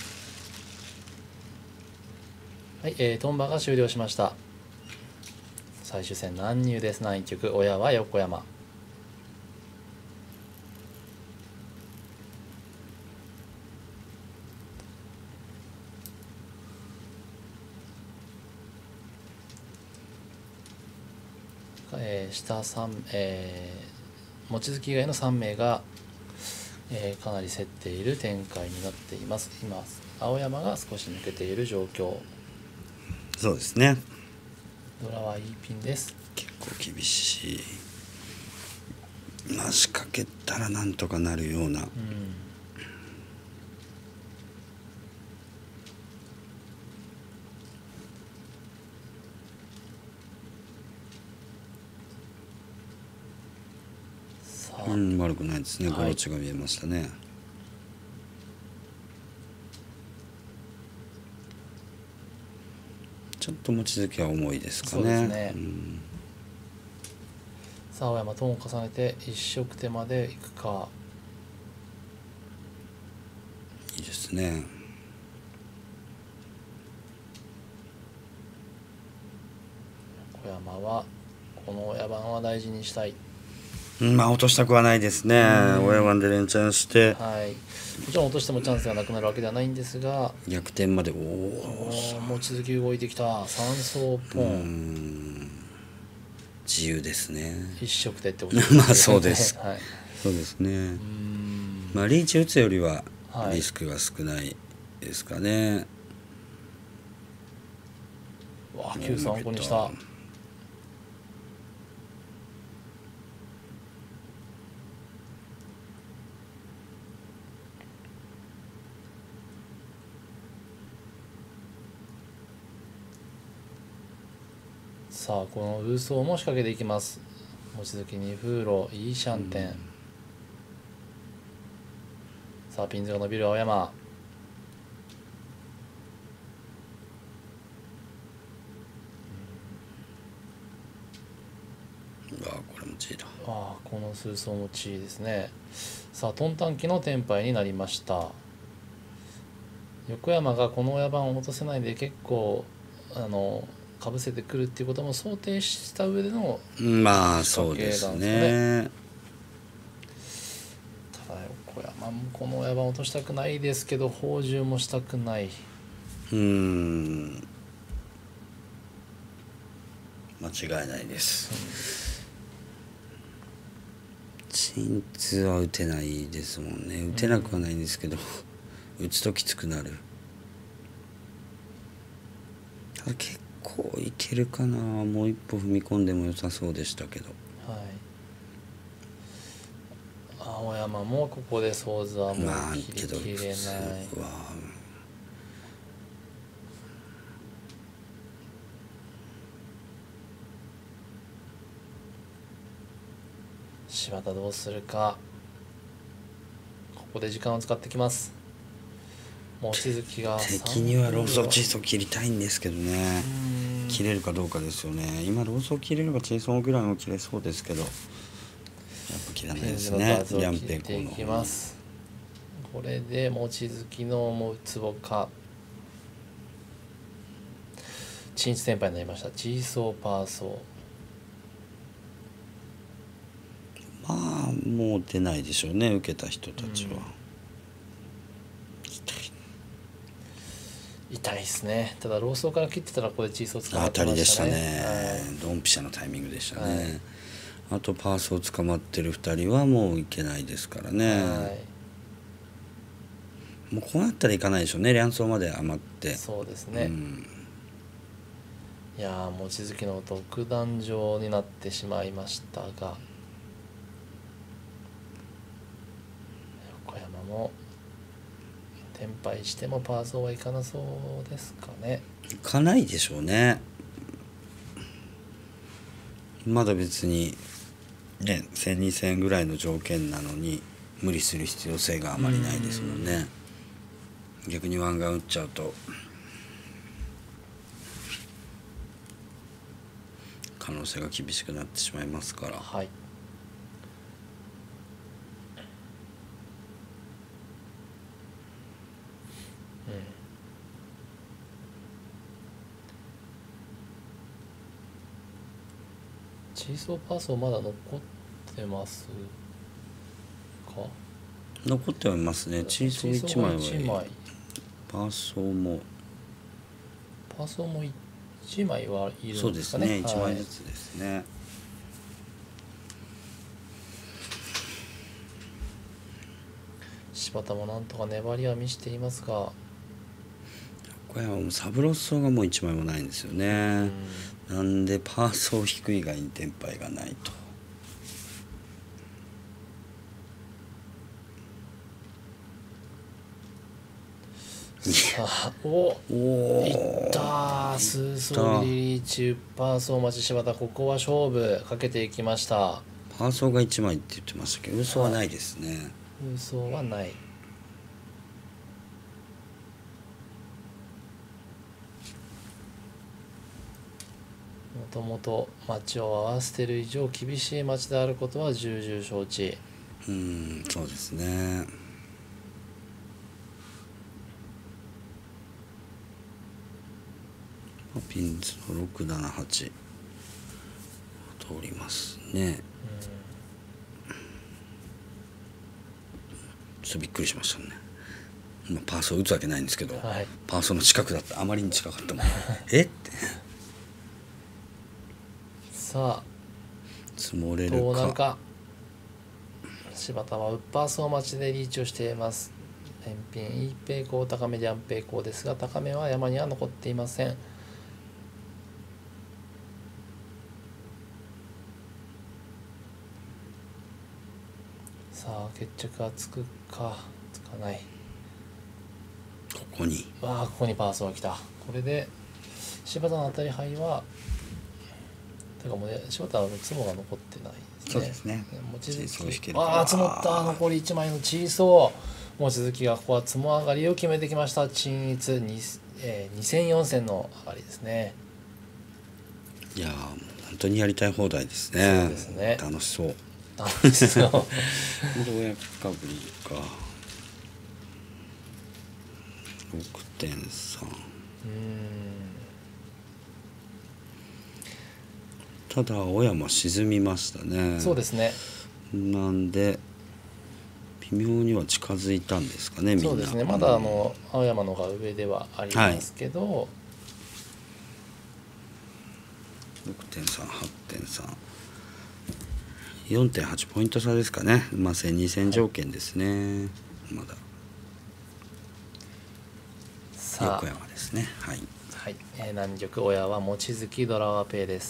はい、トンバが終了しました。最終戦南入です。南一局、親は横山。下3、望月以外の3名が、かなり競っている展開になっています。今青山が少し抜けている状況。 そうですね。 ドラはいいピンです。 結構厳しい。まあ仕掛けたらなんとかなるような。悪くないですね。ゴロチが見えましたね。ちょっと望月は重いですかね。 そうですね。さあ青山トーンを重ねて一色手までいくか。 いいですね。 小山はこの親番は大事にしたい。 まあ落としたくはないですね。親番で連チャンして、 はい、もちろん落としてもチャンスがなくなるわけではないんですが、 逆転まで望月動いてきた。3走ポン。 自由ですね。 一色でってことですね。 まあそうです。 はい、 そうですね。 まあリーチ打つよりははいリスクが少ないですかね。 わあ9参考にした。さあこのウーソーも仕掛けていきます。望月2風呂いいシャンテン、さあピンズが伸びる青山。 これも G だ。 ああこの数層も地位ですね。さあトンタン機のテンパイになりました。横山がこの親番を落とせないで結構かぶせてくるっていうことも想定した上でのまあそうですね。 ただ横山もこの親番落としたくないですけど放縦もしたくない。 間違いないです。鎮痛は打てないですもんね。打てなくはないんですけど、打つときつくなる。ただ結構いけるかな。もう一歩踏み込んでも良さそうでしたけど。 はい。青山もここでソーズはもう切りきれない。柴田どうするか。ここで時間を使ってきます。望月が敵にはローソーチーソー切りたいんですけどね。切れるかどうかですよね。今ローソー切れればチーソーぐらいも切れそうですけど、やっぱ切らないですね。 ピンズの数を切っていきます。これで望月の思うツボか。鎮痛テンパイになりました。チーソーパーソー。 まあもう出ないでしょうね、受けた人たちは。 痛いですね。ただローソーから切ってたらここでチーソー捕まって当たりでましね。 したたね、 はい、 ドンピシャのタイミングでしたね、 はい、 あとパーソー捕まってる2人はもういけないですからね、 はい、 もうこうなったらいかないでしょうね、両走まで余って。 そうですね、いやー望月の独壇場になってしまいましたが、横山も転敗してもパーソーはいかなそうですかね。 いかないでしょうね。まだ別にね1000、2000ぐらいの条件なのに無理する必要性があまりないですもんね。逆に湾岸打っちゃうと可能性が厳しくなってしまいますから。 はい。チーソーパーソーまだ残ってますか。 残ってはいますね。チーソー1枚はパーソーも 1枚はいるんですかね。 そうですね、1枚ずつですね。 柴田もなんとか粘りは見せていますが、 これはもうサブロッソがもう1枚もないんですよね。なんでパーソー引く以外にテンパイがないと。 さあいったー。スーソーリーチパーソー待ち柴田、ここは勝負かけていきました。 パーソーが1枚って言ってましたけど、嘘はないですね。 嘘はない。もともと町を合わせている以上厳しい町であることは重々承知。 そうですね。ピンズの678通りますね。ちょっとびっくりしましたね。パーソー打つわけないんですけど、 はい、 パーソーの近くだった。あまりに近かったもんえってさあ積もれるどうなるか。 柴田はウッパースを待ちでリーチをしています。返品イーペイコー高めでアンペイコーですが、高めは山には残っていません。さあ決着はつくかつかない。 ここにわあここにパーソンが来た。これで柴田の当たり牌はてかもうね柴田はツモが残ってないですね。 そうですね。 望月そう引けるからああ積もった。残り1枚のチーソー。望月がここはツモ上がりを決めてきました。鎮一2戦4戦の上がりですね。 いやー本当にやりたい放題ですね。 そうですね。 楽しそう。 楽しそう。 これで親かぶりか 6.3。ただ青山沈みましたね。 そうですね。 なんで微妙には近づいたんですかねみんな。 そうですね。まだ青山のが上ではありますけど、 6.3、8.3、4.8 ポイント差ですかね。まあ1000、2000条件ですね。まださあ横山ですね。はい。 はい、南玉親は望月ドラワペイです。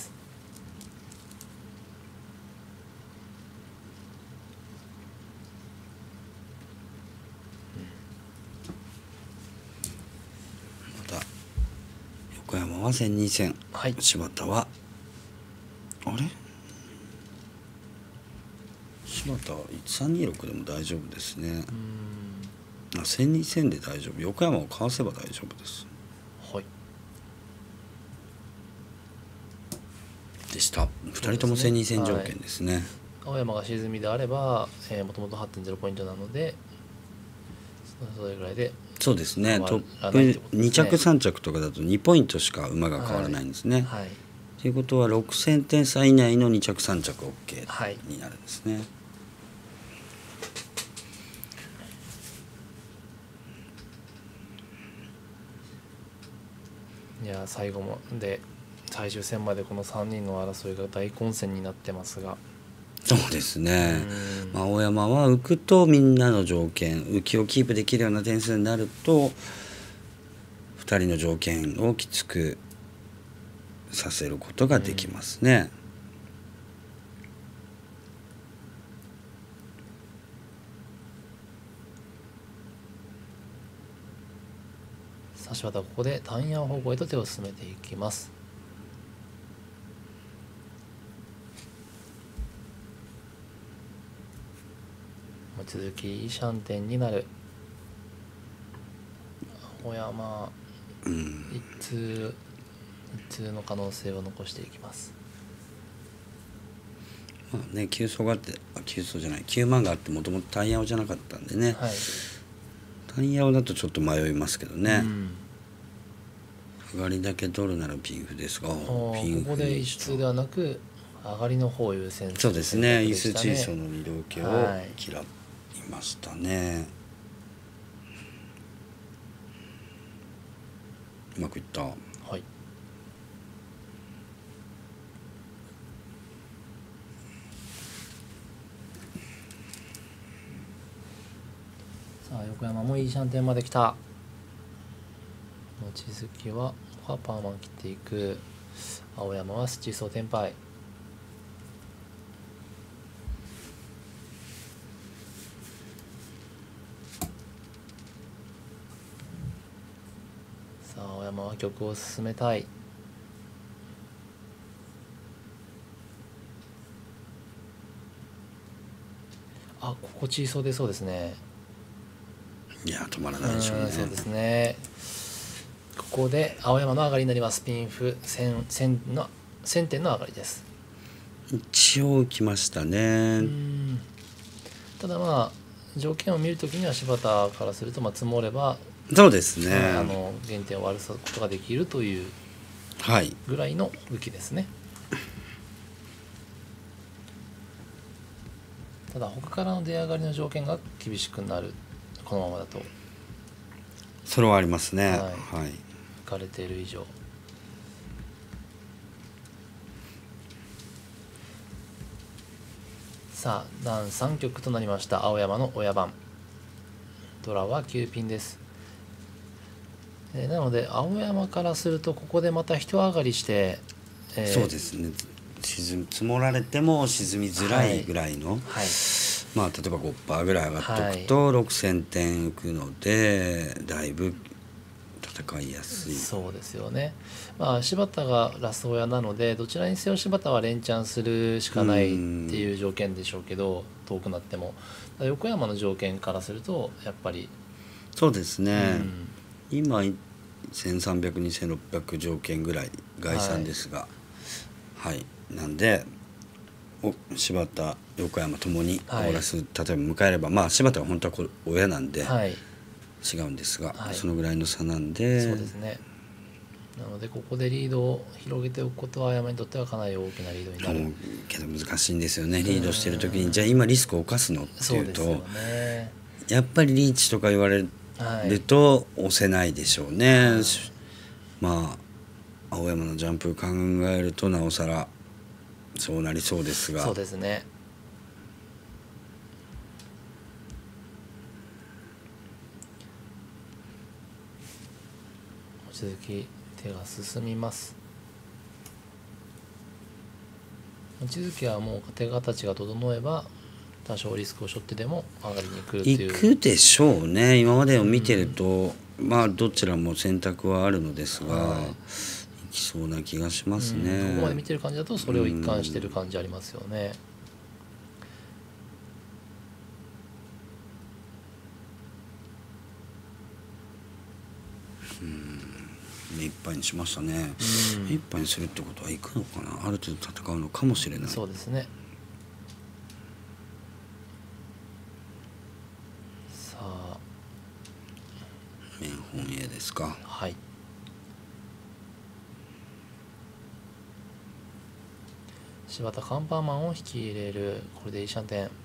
また横山は1000、2000、 はい、 柴田はあれ柴田は1326でも大丈夫ですね。1000、2000で大丈夫。横山をかわせば大丈夫です。 はい。 でした。2人とも1000、2000条件ですね。 青山が沈みであればもともと 8.0 ポイントなのでそれぐらいでそうですね。トップ2着3着とかだと2ポイントしか馬が変わらないんですね。 はいはい、 ということは6000点差以内の2着3着 OK になるんですね。 いや最後まで最終戦までこの3人の争いが大混戦になってますが。 そうですね。青山は浮くとみんなの条件浮きをキープできるような点数になると2人の条件をきつくさせることができますね。 さあ柴田はここで単ヤン方向へと手を進めていきます。望月シャンテンになる。青山一通の可能性を残していきます。 まあね、急走があって急走じゃない9万があってもともと単ヤオじゃなかったんでね、 はい、 単ヤオだとちょっと迷いますけどね。上がりだけ取るならピンフですが、 ここで一通ではなく上がりの方を優先する、 そうですね。イースチーソの二両家をはい、 嫌いましたね。うまくいった。 はい。さあ横山もいいシャンテンまで来た。望月はパーマン切っていく。青山はスチーソーテンパイ。さあ青山は曲を進めたい。あ、心地いいそうでそうですね。 いや止まらないでしょうね。 そうですね。ここで青山の上がりになります。ピンフ1000点の上がりです。 一応浮きましたね。 ただまあ条件を見るときには柴田からすると積もればそうですね。 減点を割ることができるというぐらいの浮きですね。ただ他からの出上がりの条件が厳しくなる。このままだとそれはありますね。はい。 浮かれている以上。 さあ第3局となりました青山の親番。ドラは9ピンです。なので青山からするとここでまた一上がりして、 そうですね、積もられても沈みづらいぐらいの、 はい、 まあ、例えば 5% ぐらい上がっておくと6000点浮くのでだいぶ戦いやすい。 そうですよね。まあ柴田がラス親なのでどちらにせよ柴田は連チャンするしかないっていう条件でしょうけど、遠くなっても横山の条件からするとやっぱりそうですね、今13002600条件ぐらい概算ですが、はいなんで柴田横山ともにオーラス、例えば迎えれば、まあ柴田は本当は親なんで違うんですが、そのぐらいの差なんで。 そうですね。なのでここでリードを広げておくことは青山にとってはかなり大きなリードになるけど難しいんですよね。リードしてる時にじゃあ今リスクを冒すのっていうと、やっぱりリーチとか言われると押せないでしょうね。まあ青山のジャンプ考えるとなおさらそうなりそうですが。 そうですね。続き手が進みます。望月はもう手形が整えば多少リスクを背負ってでも上がりに来るっていう。 行くでしょうね。今までを見てると、まあどちらも選択はあるのですが、行きそうな気がしますね。 ここまで見てる感じだとそれを一貫してる感じありますよね。 目いっぱいにしましたね。目いっぱいにするってことは行くのかな、ある程度戦うのかもしれない。 そうですね。さあ面本 A ですか。 はい。柴田カンパーマンを引き入れる。これでいいシャンテン。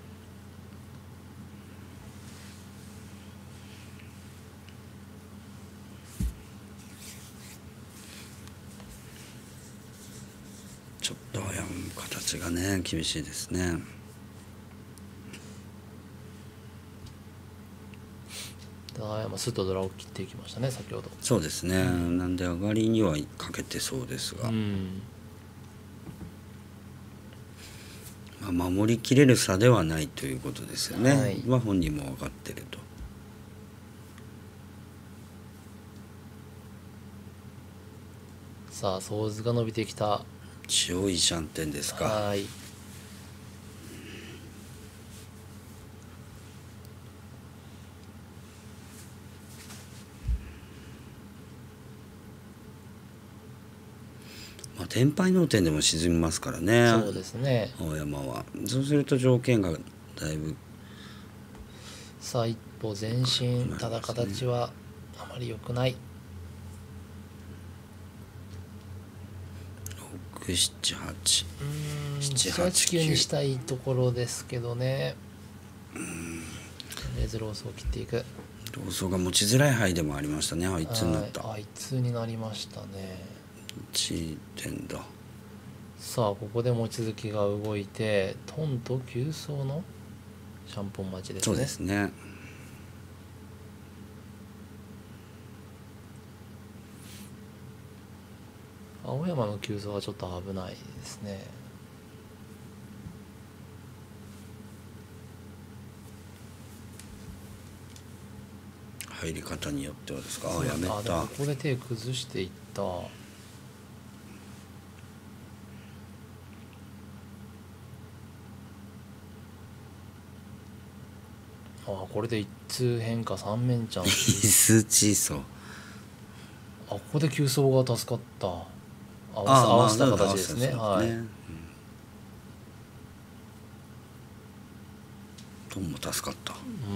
ちょっと形がね厳しいですね。 青山スッとドラを切っていきましたね先ほど。 そうですね、なんで上がりにはかけてそうですが、まあ、守りきれる差ではないということですよね。本人も分かってると。 さあソーズが伸びてきた。 超いいシャンテンですか。 はい。 まあ、天敗脳天でも沈みますからね。 そうですね。 青山はそうすると条件がだいぶ。 さあ一歩前進。ただ形はあまり良くない。 678 789にしたいところですけどね。レズロースを切っていく。 ローソが持ちづらい範囲でもありましたね。あいつになった。 あいつになりましたね。 1点だ。 さあここで望月が動いてトンと急走のシャンポン待ちですね。 そうですね。 青山の急走はちょっと危ないですね。 入り方によってはですか。やめた。 ここで手崩していった。これで一通変化3面チャンス。 イスチソ。 ここで急走が助かった。合わせた形ですね。はい。 トンも助かった。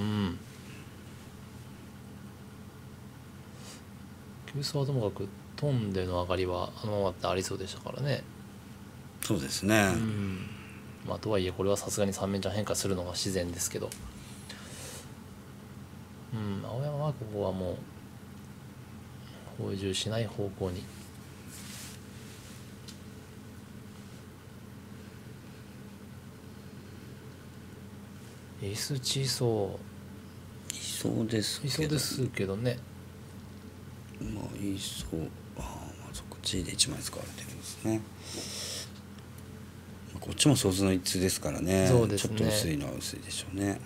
急走はともかくトンでの上がりはあのままってありそうでしたからね。 そうですね。 まあとはいえこれはさすがに3面チャン変化するのが自然ですけど。青山はここはもう補充しない方向に。 椅子小そいそうですういそうですけどね。 まあいそう。ああ、まあそっか G で1枚使われてるんですね。こっちも想像の一致ですからね。 そうですねちょっと薄いのは薄いでしょうね。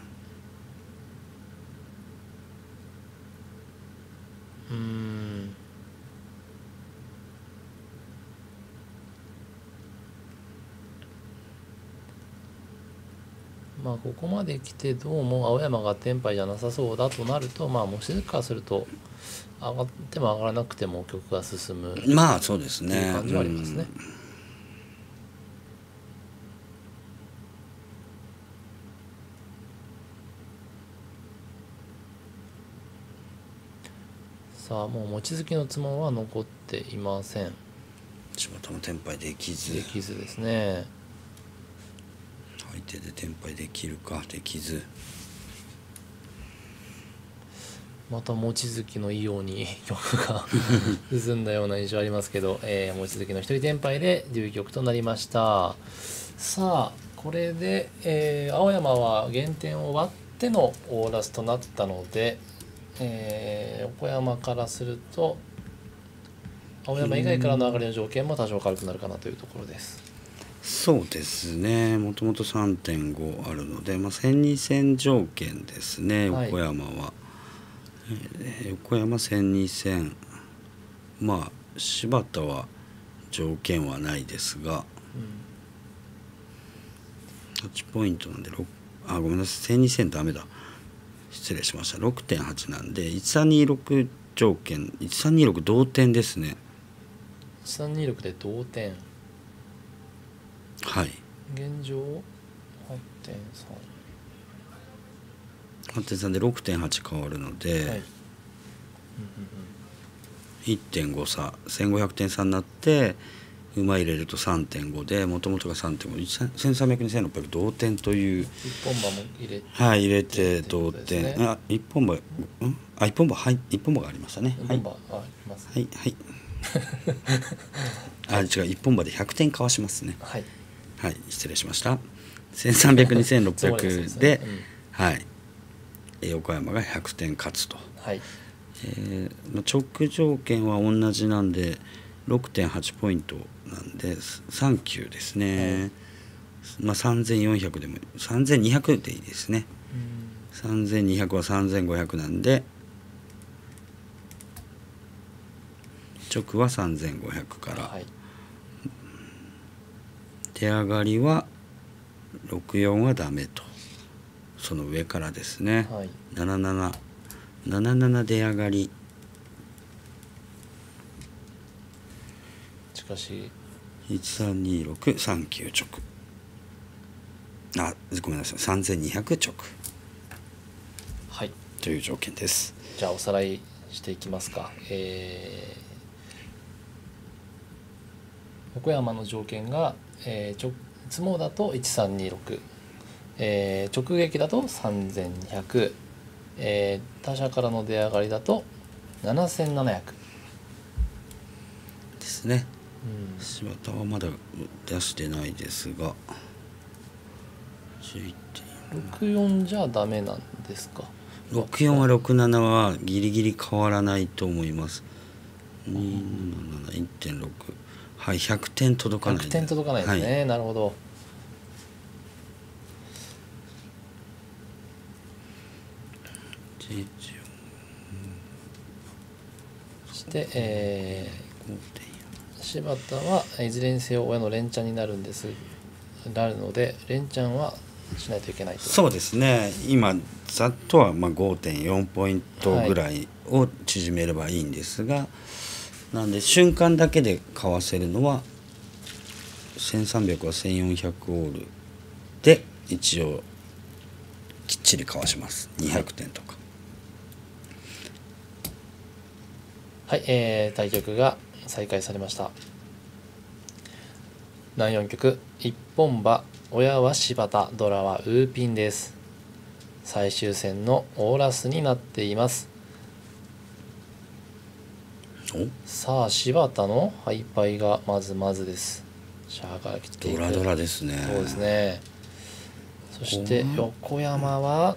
まあここまで来てどうも青山がテンパイじゃなさそうだとなると、まあもしかすると上がっても上がらなくても曲が進むってまあそうですいね。 う感じはありますね。さあもう望月のつもは残っていません。 柴田もテンパイできず。 できずですね。 相手でテンパイできるか、できず。 また望月のいいように曲が進んだような印象ありますけど、望月の一人テンパイでデビュー曲となりました。さあこれで、青山は減点を割ってのオーラスとなったので、横山からすると青山以外からの上がりの条件も多少軽くなるかなというところです。 そうですね。もともと 3.5 あるので、まあ、1002戦条件ですね、 はい横山は。横山1002戦。まあ柴田は条件はないですが、8ポイントなんでごめんなさい、1002戦ダメだ。失礼しました。 6.8 なんで1326条件、1326同点ですね。 1326で同点。 はい。 現状 8.3。 8.3 で 6.8 変わるので、 はい。 1.5 差、1500点差になって馬入れると 3.5 で、もともとが 3.5、1300に1600同点という。 一本馬も入れて、 はい、入れて同という点。 ことですね。 あ、一本馬、一本馬、はい、一本馬がありましたね。はい一本馬あります。 はいはいあ、違う、一本馬で100点かわしますね。 はい。 はい、失礼しました。1300、2600で、はい、横山が100点勝つと。 はい。 直条件は同じなんで 6.8 ポイントなんで3級ですね。まあ3400でも3200でいいですね。3200は3500なんで直は3500から、 はい。 出上がりは64はダメと、その上からですね。 はい。 77出上がり、 しかし 132639直、あ、ごめんなさい、3200直はい。 という条件です。 じゃあおさらいしていきますか。横山の条件が、つもだと1326、直撃だと3200、他社からの出上がりだと7700 ですね。 うん。 柴田はまだ出してないですが、11 64じゃダメなんですか。 64は67はギリギリ変わらないと思います。277 1.6、はい、100点届かない。 100点届かないですね、 はい、 なるほど。そして、柴田はいずれにせよ親の連チャンになるので連チャンはしないといけないと。 そうですね。今ざっとはまあ 5.4 ポイントぐらいを縮めればいいんですが、なんで瞬間だけで買わせるのは1300は1400オールで一応きっちり買わします。200点とか。 はい、対局が再開されました。南4局一本馬、親は柴田、ドラはウーピンです。最終戦のオーラスになっています。さあ柴田の敗敗がまずまずです。シャーから来ている。 ドラドラですね。 そうですね。 そして横山は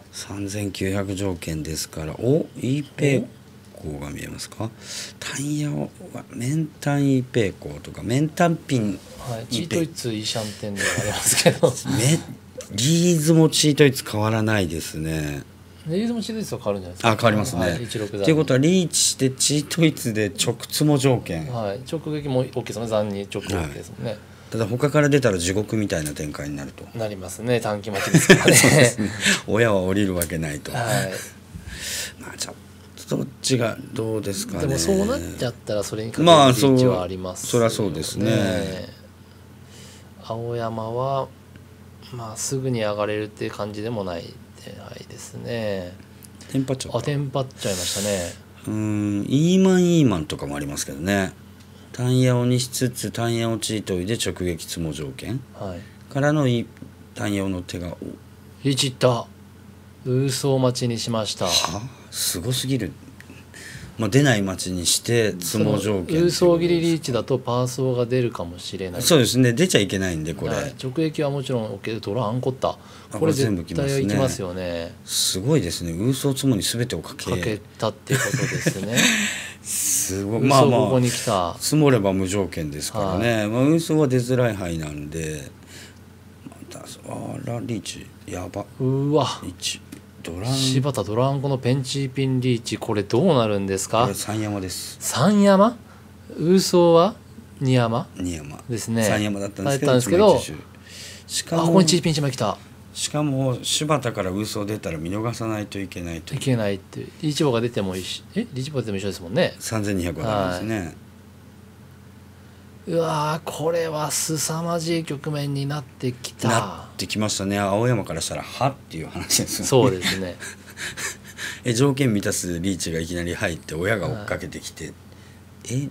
3900条件ですから、おイーペイコーが見えますか。タンヤオはメンタンイーペイコーとかメンタンピン、 はい、チートイツイシャンテンではありますけどリーズもチートイツ変わらないですね。 リーズもチートイツは変わるんじゃないですか。 あ、変わりますね、 はい、16 ということはリーチしてチートイツで直ツモ条件、 はい、直撃も OK ですもんね。残に直撃ですもんね、 ただ他から出たら地獄みたいな展開になるとなりますね。短期待ちですからねそうですね、親は降りるわけないと、 はい、 まあちょっとどっちがどうですかね。 でもそうなっちゃったらそれにかけるリーチはありますそりゃそうですね。 青山はまあすぐに上がれるっていう感じでもない手配ですね。 テンパっちゃった。 テンパっちゃいましたね。 イーマンとかもありますけどね。単ヤオにしつつ単ヤオチートイで直撃ツモ条件、 はい、 からの単ヤオの手がリーチいった。嘘待ちにしました。 すごすぎる。まあ、出ない待ちにしてツモ条件、 嘘切りリーチだとパーソーが出るかもしれない。 そうですね、出ちゃいけないんでこれ、 はい、直撃はもちろん OK でドラアンコった。これ絶対いきますよね。 すごいですね。ウーソーツモに全てをかけたっていうことですねすごい。 まあまあここに来た。 積もれば無条件ですからね、まあ、ウーソーは出づらい範囲なんで、ラリーチやば。 うわ 1 柴田ドランコのペンチピンリーチ、これどうなるんですか。 これ3山です。 3山、ウーソーは2山ですね。 3山だったんですけど、しかもここにチーピン1枚来た。 しかも柴田からウーソー出たら見逃さないといけないと。 いけないっていう。リーチ棒が出てもいいし、リーチ棒が出ても一緒ですもんね。 3200はですね、はい、 うわこれは凄まじい局面になってきた。 なってきましたね。青山からしたらはっていう話ですよね。 そうですね条件満たすリーチがいきなり入って親が追っかけてきて、みたいな。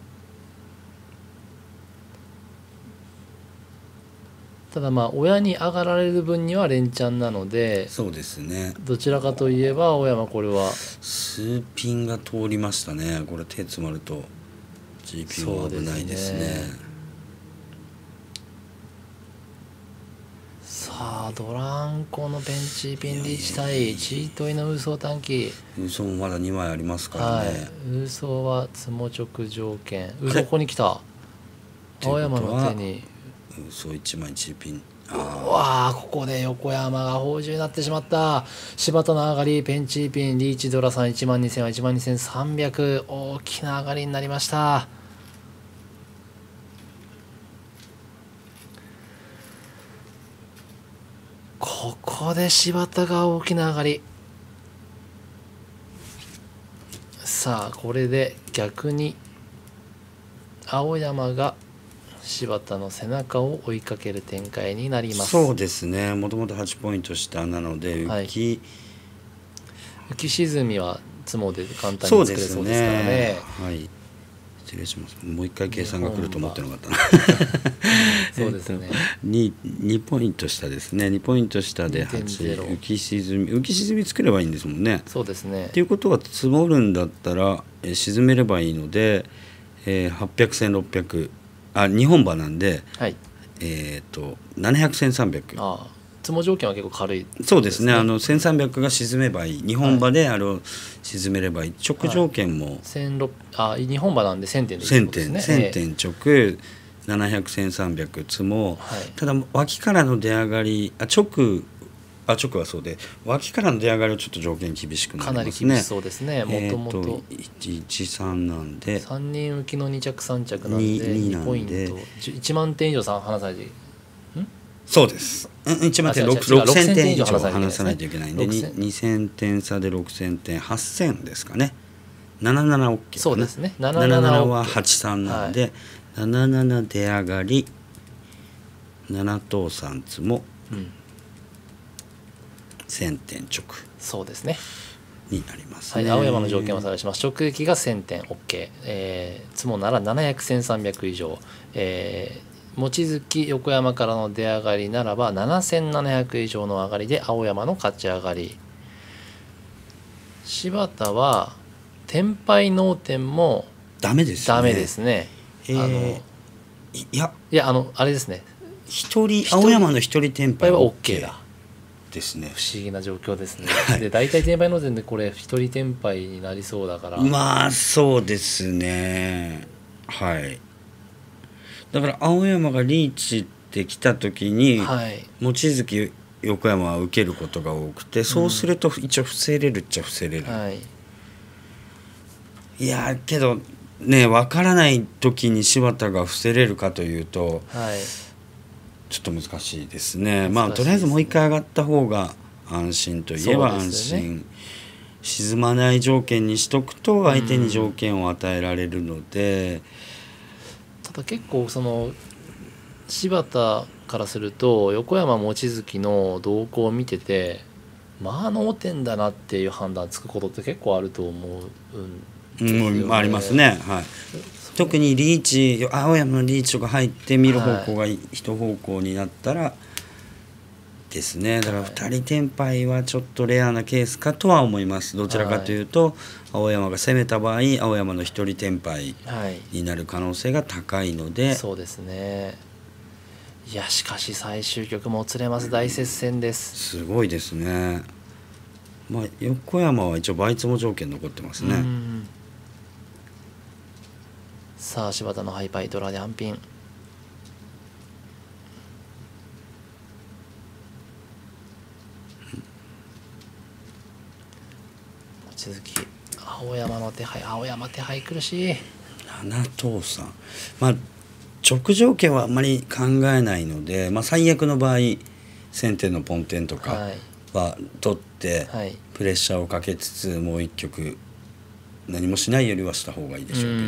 ただまあ親に上がられる分には連チャンなので、 そうですね、 どちらかといえば青山これは数ピンが通りましたね。これ手詰まると GP は危ないですね。 さあドランコのベンチピンリーチ対チートイのウーソー短期。 ウーソーもまだ2枚ありますからね、はい、 ウーソーはツモ直条件。ウーソーここに来た。青山の手にウーソー1枚チーピン。 ここで横山が宝珠になってしまった。柴田の上がりペンチピンリーチドラさん12000は12300、大きな上がりになりました。ここで柴田が大きな上がり。さあこれで逆に青山が柴田の背中を追いかける展開になります。 そうですね、もともと8ポイント下なので浮き沈みはツモで簡単に作れそうですからね。 はい、失礼します。もう一回計算が来ると思ってなかったなそうですね 2ポイント下ですね。2ポイント下で8、浮き沈み作ればいいんですもんね。 そうですね。 っていうことは積もるんだったら沈めればいいので、800、1600、2本馬なんで、 はい、 700、1300。 積も条件は結構軽い、 そうですね。1300が沈めばいい。2本馬で沈めればいい。直条件も、 2本馬なんで1000点でいいですね。1000点直、700、1300積も、ただ脇からの出上がり、直はそうで、脇からの出上がりはちょっと条件厳しくなりますね。 かなり厳しそうですね。もともと 113なんで、 3人浮きの2着3着なんで2ポイント1万点以上離さないと。 そうです。1万点6000点以上離さないといけないんで、2000点差で6000点、8000ですかね。77 OK。 そうですね。 77は83なんで、77出上がり7等3つも1000点直。 そうですね。 になりますね。 青山の条件を探します。直撃が1000点 OK、積もなら700、1300以上、望月横山からの出上がりならば7700以上の上がりで青山の勝ち上がり。柴田は天敗脳天もダメですね。 ダメですね。 いやあれですね。 青山の一人天敗は OK だ。 ですね。 不思議な状況ですね。 はいで大体転売の前でこれ一人転売になりそうだから、 まあそうですね。はい。だから青山がリーチって来た時に、 はい、 望月横山は受けることが多くて、そうすると一応防れるっちゃ防れる。 はい、 いやけどね、分からない時に柴田が防れるかというとはい、 ちょっと難しいですね。 難しいですね。 まあとりあえずもう一回上がった方が安心といえば安そうですよね。 心、沈まない条件にしとくと相手に条件を与えられるので、 ただ結構その柴田からすると横山望月の動向を見てて、まあ脳天だなっていう判断つくことって結構あると思うんですよね。 ありますね。はい。特にリーチ、青山のリーチが入って見る方向が一方向になったらですね。だから2人転敗はちょっとレアなケースかとは思います。どちらかというと、青山が攻めた場合青山の1人転敗になる可能性が高いので、 そうですね。いやしかし最終局もつれます。大接戦です。 すごいですね。まあ横山は一応倍増条件残ってますね。 さあ柴田のハイパイドラで安品。望月青山の手配、青山手配苦しい。 七頭さん、まあ直条件はあんまり考えないので、まあ、最悪の場合先手のポンテンとかは取って、 はい、 プレッシャーをかけつつもう一局何もしないよりはした方がいいでしょうけ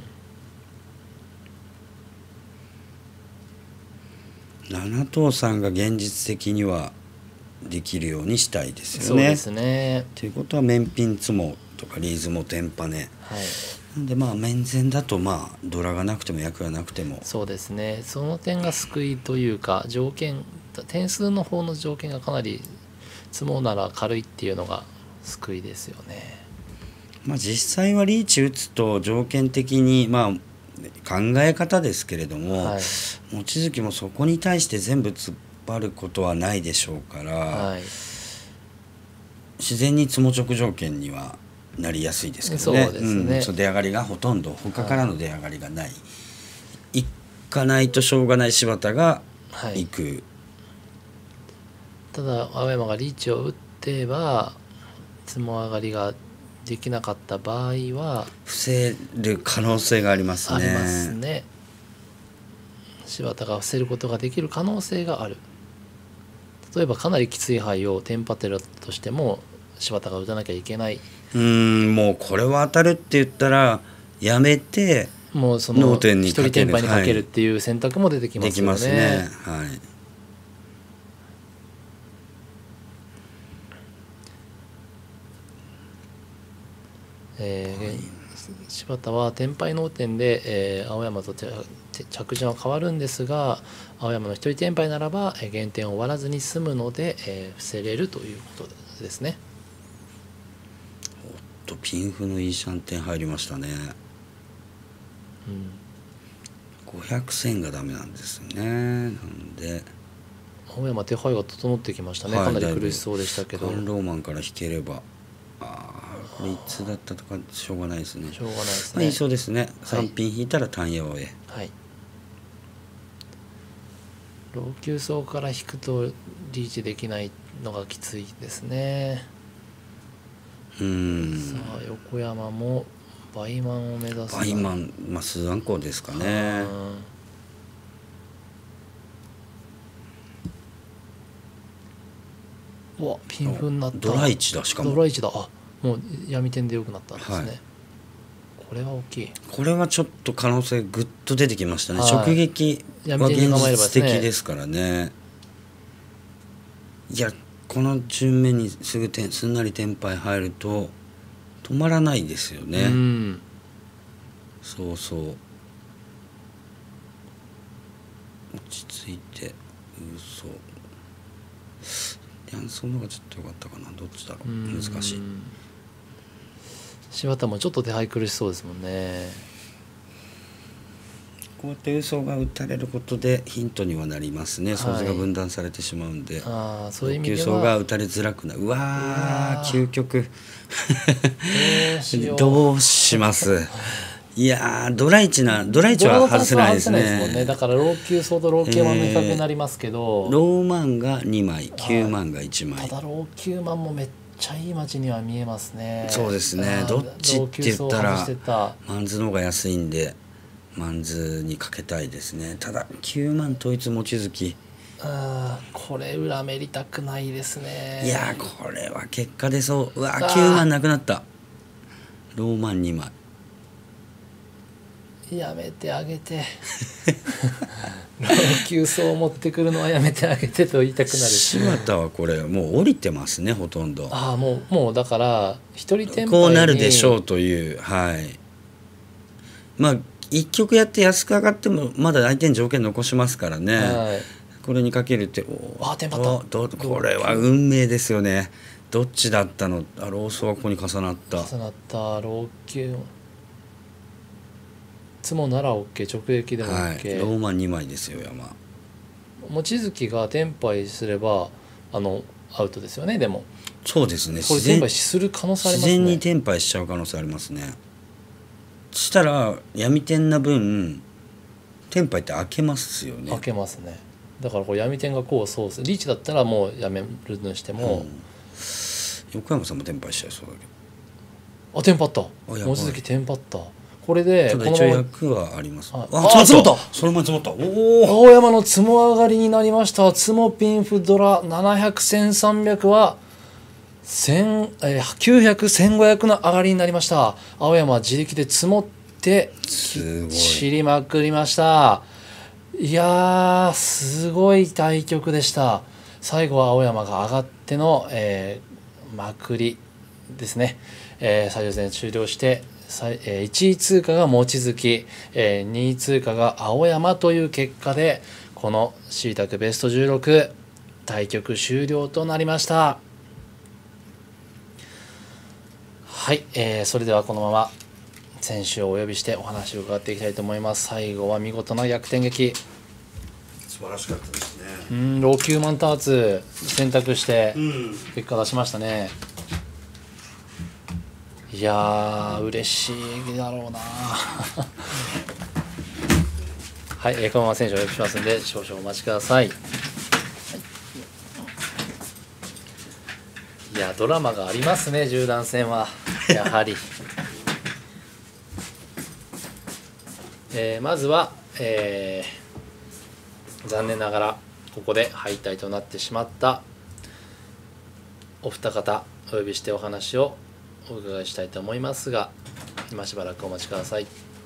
ど、七頭さんが現実的にはできるようにしたいですよね。 そうですね。 ということは面品ツモとかリーズモテンパネ、 はい、 なんでまあ面前だとまあドラがなくても役がなくても、 そうですね。その点が救いというか、条件点数の方の条件がかなり積もうなら軽いっていうのが救いですよね。 まあ実際はリーチ打つと条件的にまあ考え方ですけれども、 はい、 望月もそこに対して全部突っ張ることはないでしょうから、 はい、 自然につも直条件にはなりやすいですけどね。 そうですね。 その出上がりがほとんど他からの出上がりがない、行かないとしょうがない柴田が行く、はい、 ただ青山がリーチを打ってはつも上がりができなかった場合は防る可能性がありますね。 ありますね。柴田が防ぐことができる可能性がある。例えばかなりきつい牌をテンパってるとしても柴田が打たなきゃいけない。 もうこれは当たるって言ったらやめてもうその一人転売にかけるっていう選択も出てきますよね。 できますね。はい。 柴田は転敗脳天で、青山と着順は変わるんですが、青山の一人転敗ならば減点を割らずに済むので、防れるということですね。 おっとピンフのいいシャンテン入りましたね。500線がダメなんですね。なんで青山手配が整ってきましたね。かなり苦しそうでしたけど、 カンローマンから引ければこれいつだったとかしょうがないですね。 しょうがないですね。 いいそうですね。3ピン引いたら単ヤオへ。 はい。老朽層から引くとリーチできないのがきついですね。さあ横山も倍満を目指す。 倍満、まあスーアンコですかね。 うわピンフになった。 ドラ1だ。しかもドラ1だ。あもう闇点でよくなったんですね、はい、これは大きい。 これはちょっと可能性ぐっと出てきましたね、はい、直撃は現実的ですからね。いやこの順目にすんなりテンパイ入ると止まらないですよね。そうそう落ち着いて嘘リャンソンの方がちょっと良かったかな。どっちだろう。難しい。 柴田もちょっと手配苦しそうですもんね。 こうやって嘘が打たれることでヒントにはなりますね。想像が分断されてしまうんで、 そういう意味では嘘が打たれづらくなる。うわー究極どうどうしますいやードライチは外せないですね。 だから老朽層と老朽マンの比較になりますけど、 ローマンが2枚9万が1枚。 ただ老朽マンもめっちゃいい街には見えますね。 そうですね。どっちって言ったらマンズの方が安いんでマンズにかけたいですね。ただ9万統一望月、 これ裏めりたくないですね。 いやこれは結果出そう。うわ9万なくなった。ローマン2枚やめてあげて老朽層を持ってくるのはやめてあげてと言いたくなる。 柴田はこれもう降りてますねほとんど。 もうだから一人店舗にこうなるでしょうという。まあ1曲やって安く上がってもまだ相手に条件残しますからね、これにかけるってテンパったこれは運命ですよね。どっちだったの。ローソはここに重なった老朽つもなら OK 直撃でも OK、 ローマン2枚ですよ山。 望月がテンパイすればアウトですよね。でもそうですね。 これテンパイする可能性ありますね。 自然にテンパイしちゃう可能性ありますね。したら闇天な分テンパイって開けますよね。 開けますね。だからこれ闇天がこうそうリーチだったらもうやめるにしても、 横山さんもテンパイしちゃいそうだけど。 テンパった。望月テンパった。これでこの一応役はあります。 積もった。 そのまま積もった。 青山の積も上がりになりました。積もピンフドラ700、1300は900、1500の上がりになりました。青山は自力で積もって散りまくりました。いやーすごい対局でした。最後は青山が上がっての、まくりですね。最終戦終了して1位通過が望月、2位通過が青山という結果でこのシータクベスト16対局終了となりました。はい、それではこのまま選手をお呼びしてお話を伺っていきたいと思います。最後は見事な逆転劇。 素晴らしかったですね。 老朽マンターツ選択して結果出しましたね。いやー嬉しいだろうなはい、このまま選手をお呼びしますので少々お待ちください。いやドラマがありますね十段戦はやはりまずは、残念ながらここで敗退となってしまったお二方お呼びしてお話をお伺いしたいと思いますが、今しばらくお待ちください。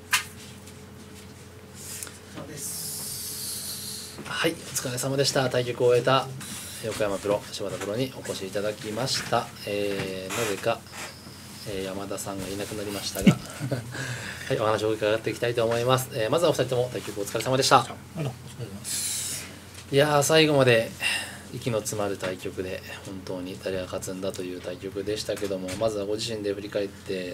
はい、お疲れ様でした。対局を終えた横山プロ、柴田プロにお越しいただきました。なぜか、山田さんがいなくなりましたがはい、お話を伺っていきたいと思います。まずはお二人とも対局お疲れ様でした。いやー最後まで息の詰まる対局で本当に誰が勝つんだという対局でしたけども、まずはご自身で振り返って、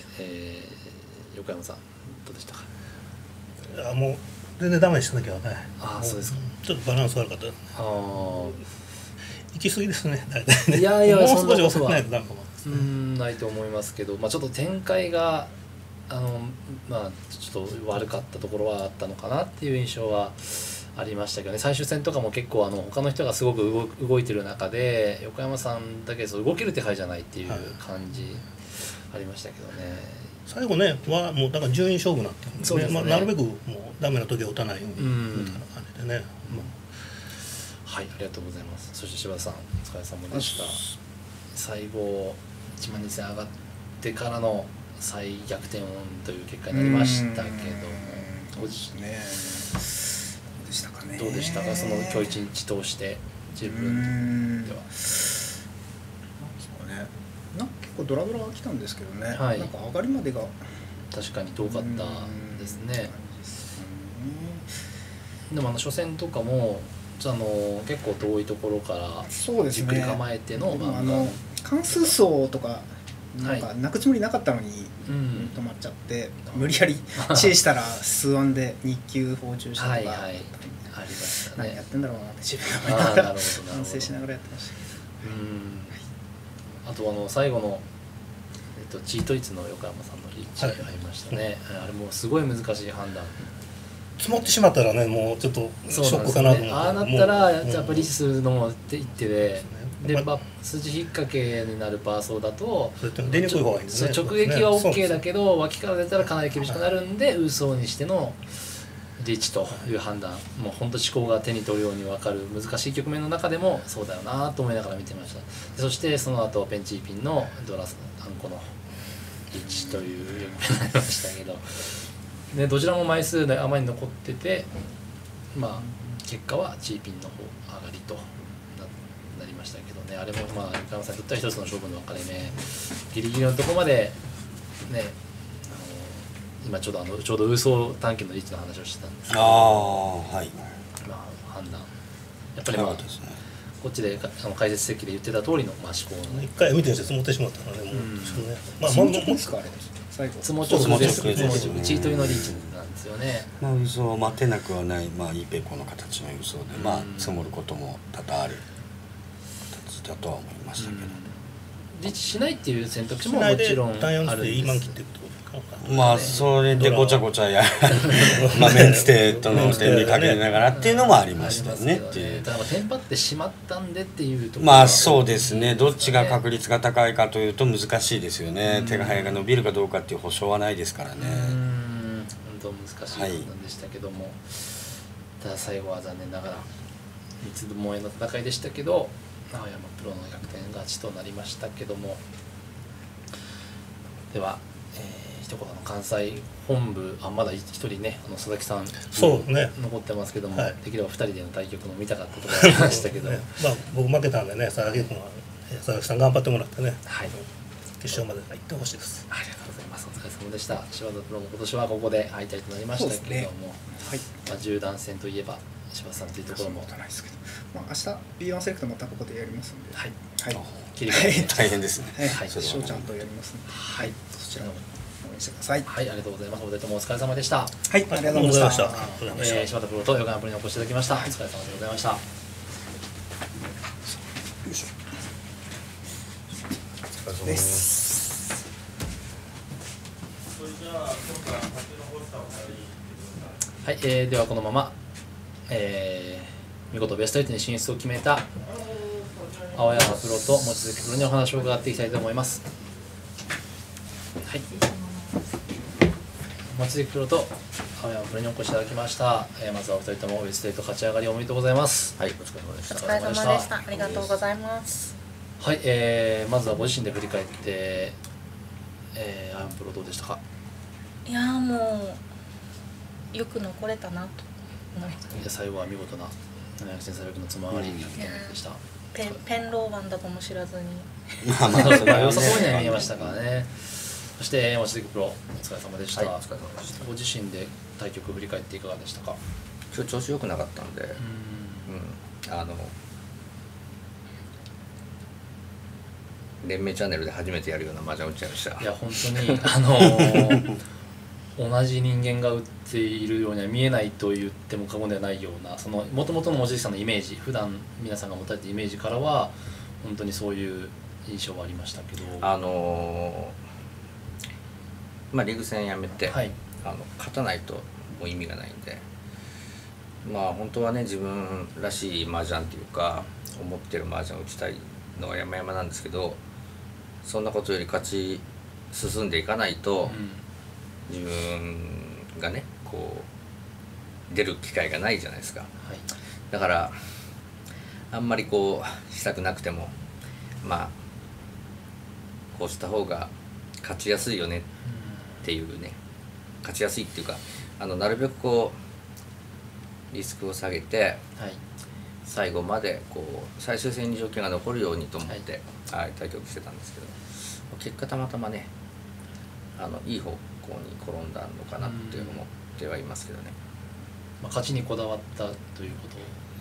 横山さんどうでしたか。 いやもう全然ダメでしたね今日はね。 そうですか。 ちょっとバランス悪かったですね。行き過ぎですね大体ね。 いやもう少し遅くないとダメかもですね。 ないと思いますけど、ちょっと展開がちょっと悪かったところはあったのかなっていう印象はありましたけどね。最終戦とかも結構他の人がすごく動いてる中で横山さんだけ動ける手配じゃないっていう感じありましたけどね。 最後ねはもうだから順位勝負になってるんですね。なるべくもうダメな時は打たないようにみたいな感じでね。 はい、ありがとうございます。そして柴田さんお疲れ様でした。最後1万2000上がってからの再逆転という結果になりましたけども、 そうですね。 どうでしたかその今日一日通して自分では。 そうね。なんか結構ドラドラが来たんですけどね。 はい、 なんか上がりまでが確かに遠かったですね。でも初戦とかも結構遠いところからじっくり構えての関数層とかなんか泣くつもりなかったのにうん止まっちゃって、無理やりチェイしたら数案で2級報酬したとか、 はいはいありましたね。 何やってんだろうなって自分あがーなるほどなるほど反省しながらやってましたけうんあと最後の、チートイツの横山さんのリーチがありましたね、あれもうすごい難しい判断。 積もってしまったらね、もうちょっとショックかなと思って、 ああなったらもうやっぱりリーチするのも一手で、で、 まあ筋引っ掛けになるパーソーだとそれって出にくい方がいいんですね。 直撃は OK だど、 けど脇から出たらかなり厳しくなるんで、ウーソーにしてのリーチという判断、もう本当思考が手に取るように分かる難しい局面の中でもそうだよなと思いながら見てました。でそしてその後ペンチーピンのドラスハンコのリーチという局面になりましたけど、でどちらも枚数であまり残ってて、まあ結果はチーピンの方上がりとなりましたけどね。あれもまあ横山さんにとっては一つの勝負の分かれ目、ギリギリのところまでね、今ちょうどウーソー短期のリーチの話をしてたんですけど、 はい。 まあ判断やっぱりまあそうですね。 こっちで解説席で言ってた通りの思考の一回見てる人積もってしまったので、もう、 うんね、 ど、その直ですかあれ最後つも直ですつも直ですねチートのリーチなんですよね。 まあ嘘を待てなくはない、まあイーペコの形の嘘で、まあうん積もることも多々ある形だとは思いましたけど、 リーチしないっていう選択肢しないでももちろん単4 あるでんです今切っていくってことですか。 まあそれでごちゃごちゃまあメンツテとの点にかけながらっていうのもありましたよねっていう。 だからテンパってしまったんでっていうところまあそうですね、どっちが確率が高いかというと難しいですよね、手が早が伸びるかどうかっていう保証はないですからね。 本当難しい判断でしたけども、ただ最後は残念ながら三つどもえの戦いでしたけど、青山プロの逆転勝ちとなりましたけども、では、一言関西本部まだ一人ね佐々木さんそうね残ってますけども、 はいできれば2人での対局も見たかったところありましたけど、 ねまあ僕負けたんでね、佐々木君は佐々木さん頑張ってもらってね、 はい、 決勝まで行ってほしいです。 ありがとうございます。お疲れ様でした。柴田プロも今年はここで敗退となりましたけれども、 はいまあ、10段戦といえば柴田さんというところも、 そんなことないですけど、まあ、明日 B1 セレクトまたここでやりますんで、 はい、 はい切り替えて、 大変ですね。 はい、 それは翔ちゃんとやりますんで、 はい、 そちらも応援してください。 はい、ありがとうございます。お二人ともお疲れ様でした。 はい、ありがとうございました。 ありがとうございました柴田プロと横山プロにお越しいただきました。お疲れ様でございました。 よいしょです。 はい、ではこのまま、見事ベスト8に進出を決めた青山プロと望月プロにお話を伺っていきたいと思います。はい、望月プロと青山プロにお越しいただきました。まずはお二人ともベスト8勝ち上がりおめでとうございます。 はい、お疲れ様でしおた。 疲れ様でした。ありがとうございます。 はい、まずはご自身で振り返って、青山プロどうでしたか？ いやーもうよく残れたなと思います。 最後は見事な700,300のつま上がり逆転でした。 ペンローワンだとも知らずに。 まあまあそうですね、 それはね良さそうには見えましたからね。そして望月プロお疲れ様でした。 はい、お疲れ様でした。 ご自身で対局を振り返っていかがでしたか？ 今日調子良くなかったんで、連盟チャンネルで初めてやるような麻雀打っちゃいました。 いや本当に同じ人間が打っているようには見えないと言っても過言ではないような、その元々の望月さんのイメージ、普段皆さんが持たれているイメージからは本当にそういう印象はありましたけど、 まあリーグ戦やめて、 はい勝たないともう意味がないんで、まあ本当はね自分らしい麻雀っていうか思ってる麻雀を打ちたいのは山々なんですけど、そんなことより勝ち進んでいかないと、自分がねこう出る機会がないじゃないですか。だからあんまりこうしたくなくても、まあこうした方が勝ちやすいよねっていうね、勝ちやすいっていうかなるべくこうリスクを下げて、最後までこう最終戦に条件が残るようにと思って、対局してたんですけど、結果たまたまねいい方向に転んだのかなって思ってはいますけどね。 まあ、勝ちにこだわったということ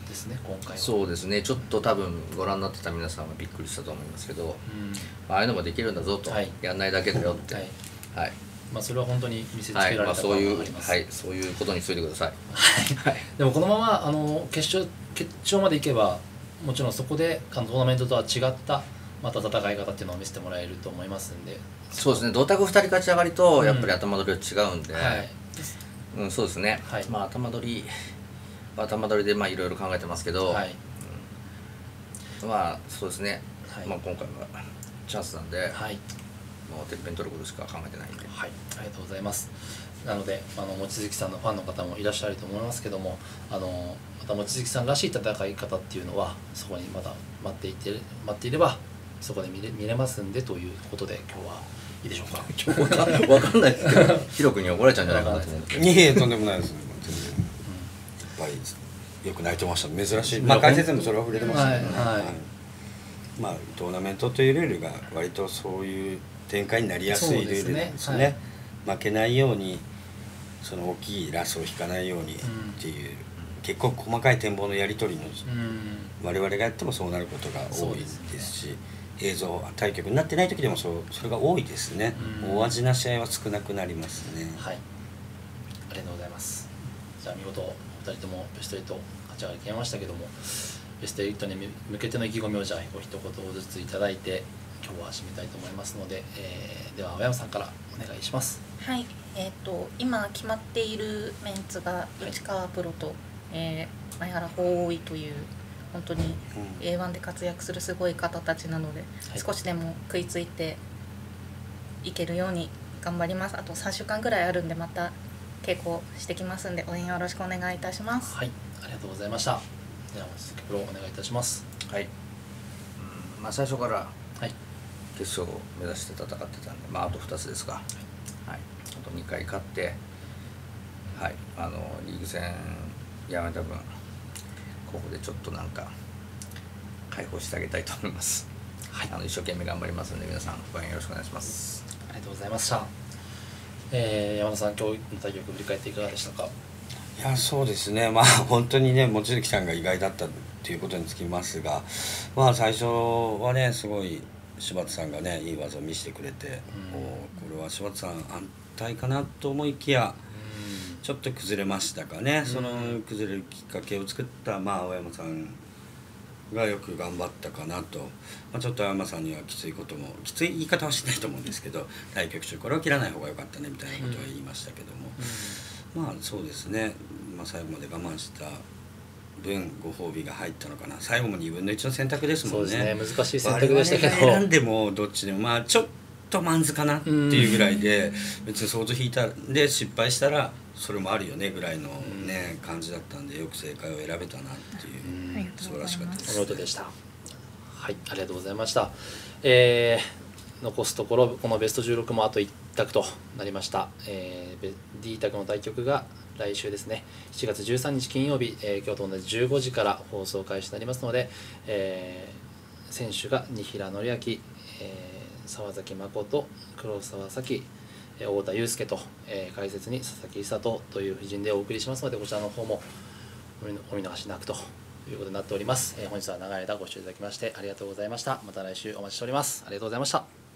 ですね今回は。 そうですね、ちょっと多分ご覧になってた皆さんはびっくりしたと思いますけど、ああいうのもできるんだぞと、 はいやんないだけだよって、 ははいい、 まあ、それは本当に見せつけはい、 られた感まあそういうがあります。 はい、そういうことにしといてください。はい、 でもこのまま決勝までいけばもちろんそこでトーナメントとは違ったまた戦い方っていうのを見せてもらえると思いますんで。 そうですね、同卓2人勝ち上がりとやっぱり頭取りは違うんで、 はいそうですね、 はいまあ頭取りでまあいろいろ考えてますけど、 はいまあそうですね、 はいまあ今回はチャンスなんで、 はいもうてっぺん取ることしか考えてないんで、 はい、ありがとうございます。なので望月さんのファンの方もいらっしゃると思いますけども、また望月さんらしい戦い方っていうのはそこにまだ待っていればそこで見れますんでということで今日はいいでしょうか。 分かんないですけどヒロ君に怒られちゃうんじゃないかなと思って。 いえとんでもないです全然やっぱりよく泣いてました珍しいまあ解説でもそれは触れてましたけどね、 はいはいまあトーナメントというルールが割とそういう展開になりやすいルールなんですそうねですね負けないようにその大きいラスを引かないようにっていう、結構細かい展望のやり取りの我々がやってもそうなることが多いですし映像対局になってない時でもそれが多いですね、大味な試合は少なくなりますね。 はい、ありがとうございます。じゃあ見事お二人ともベスト8勝ち上がり決めましたけども、ベスト8に向けての意気込みをじゃあお一言ずついただいて今日は締めたいと思いますので、では青山さんからお願いします。 はい、今決まっているメンツが内川プロと、前原法王という本当に A1 で活躍するすごい方たちなので、少しでも食いついていけるように頑張ります。あと3週間ぐらいあるんでまた稽古してきますんで応援よろしくお願いいたします。 はい、ありがとうございました。では鈴木プロお願いいたします。 はい、まあ最初からはい決勝を目指して戦ってたんで、まああと2つですか、はい、あと2回勝って、はい、リーグ戦やめた分ここでちょっとなんか解放してあげたいと思います。はい、一生懸命頑張りますので皆さん応援よろしくお願いします。 ありがとうございました。山田さん、今日の対局振り返っていかがでしたか。 いやそうですねまあ本当にね望月さんが意外だったっていうことにつきますが、まあ最初はねすごい柴田さんがねいい技を見せてくれて、これは柴田さん安泰かなと思いきや、ちょっと崩れましたかね。その崩れるきっかけを作った青山さんがよく頑張ったかなと、ちょっと青山さんにはきついこともきつい言い方はしないと思うんですけど対局中これを切らない方が良かったねみたいなことは言いましたけども、まあそうですね、最後まで我慢した分ご褒美が入ったのかな。最後も2分の1の選択ですもんね。 そうですね、難しい選択でしたけど我々が選んでもどっちでもちょっとマンズかなっていうぐらいで、別に相当引いたで失敗したらそれもあるよねぐらいのね感じだったんで、よく正解を選べたなっていう素晴らしかったです。 お見事でした。はい、ありがとうございました。残すところこのベスト16もあと1択となりました。D 択の対局が来週ですね、7月13日金曜日、今日と同じ15時から放送開始になりますので、選手が二平則明、沢崎誠、黒沢咲、太田祐介と、解説に佐々木久人という布陣でお送りしますので、こちらの方もお見逃しなくということになっております。本日は長い間ご視聴いただきましてありがとうございました。また来週お待ちしております。ありがとうございました。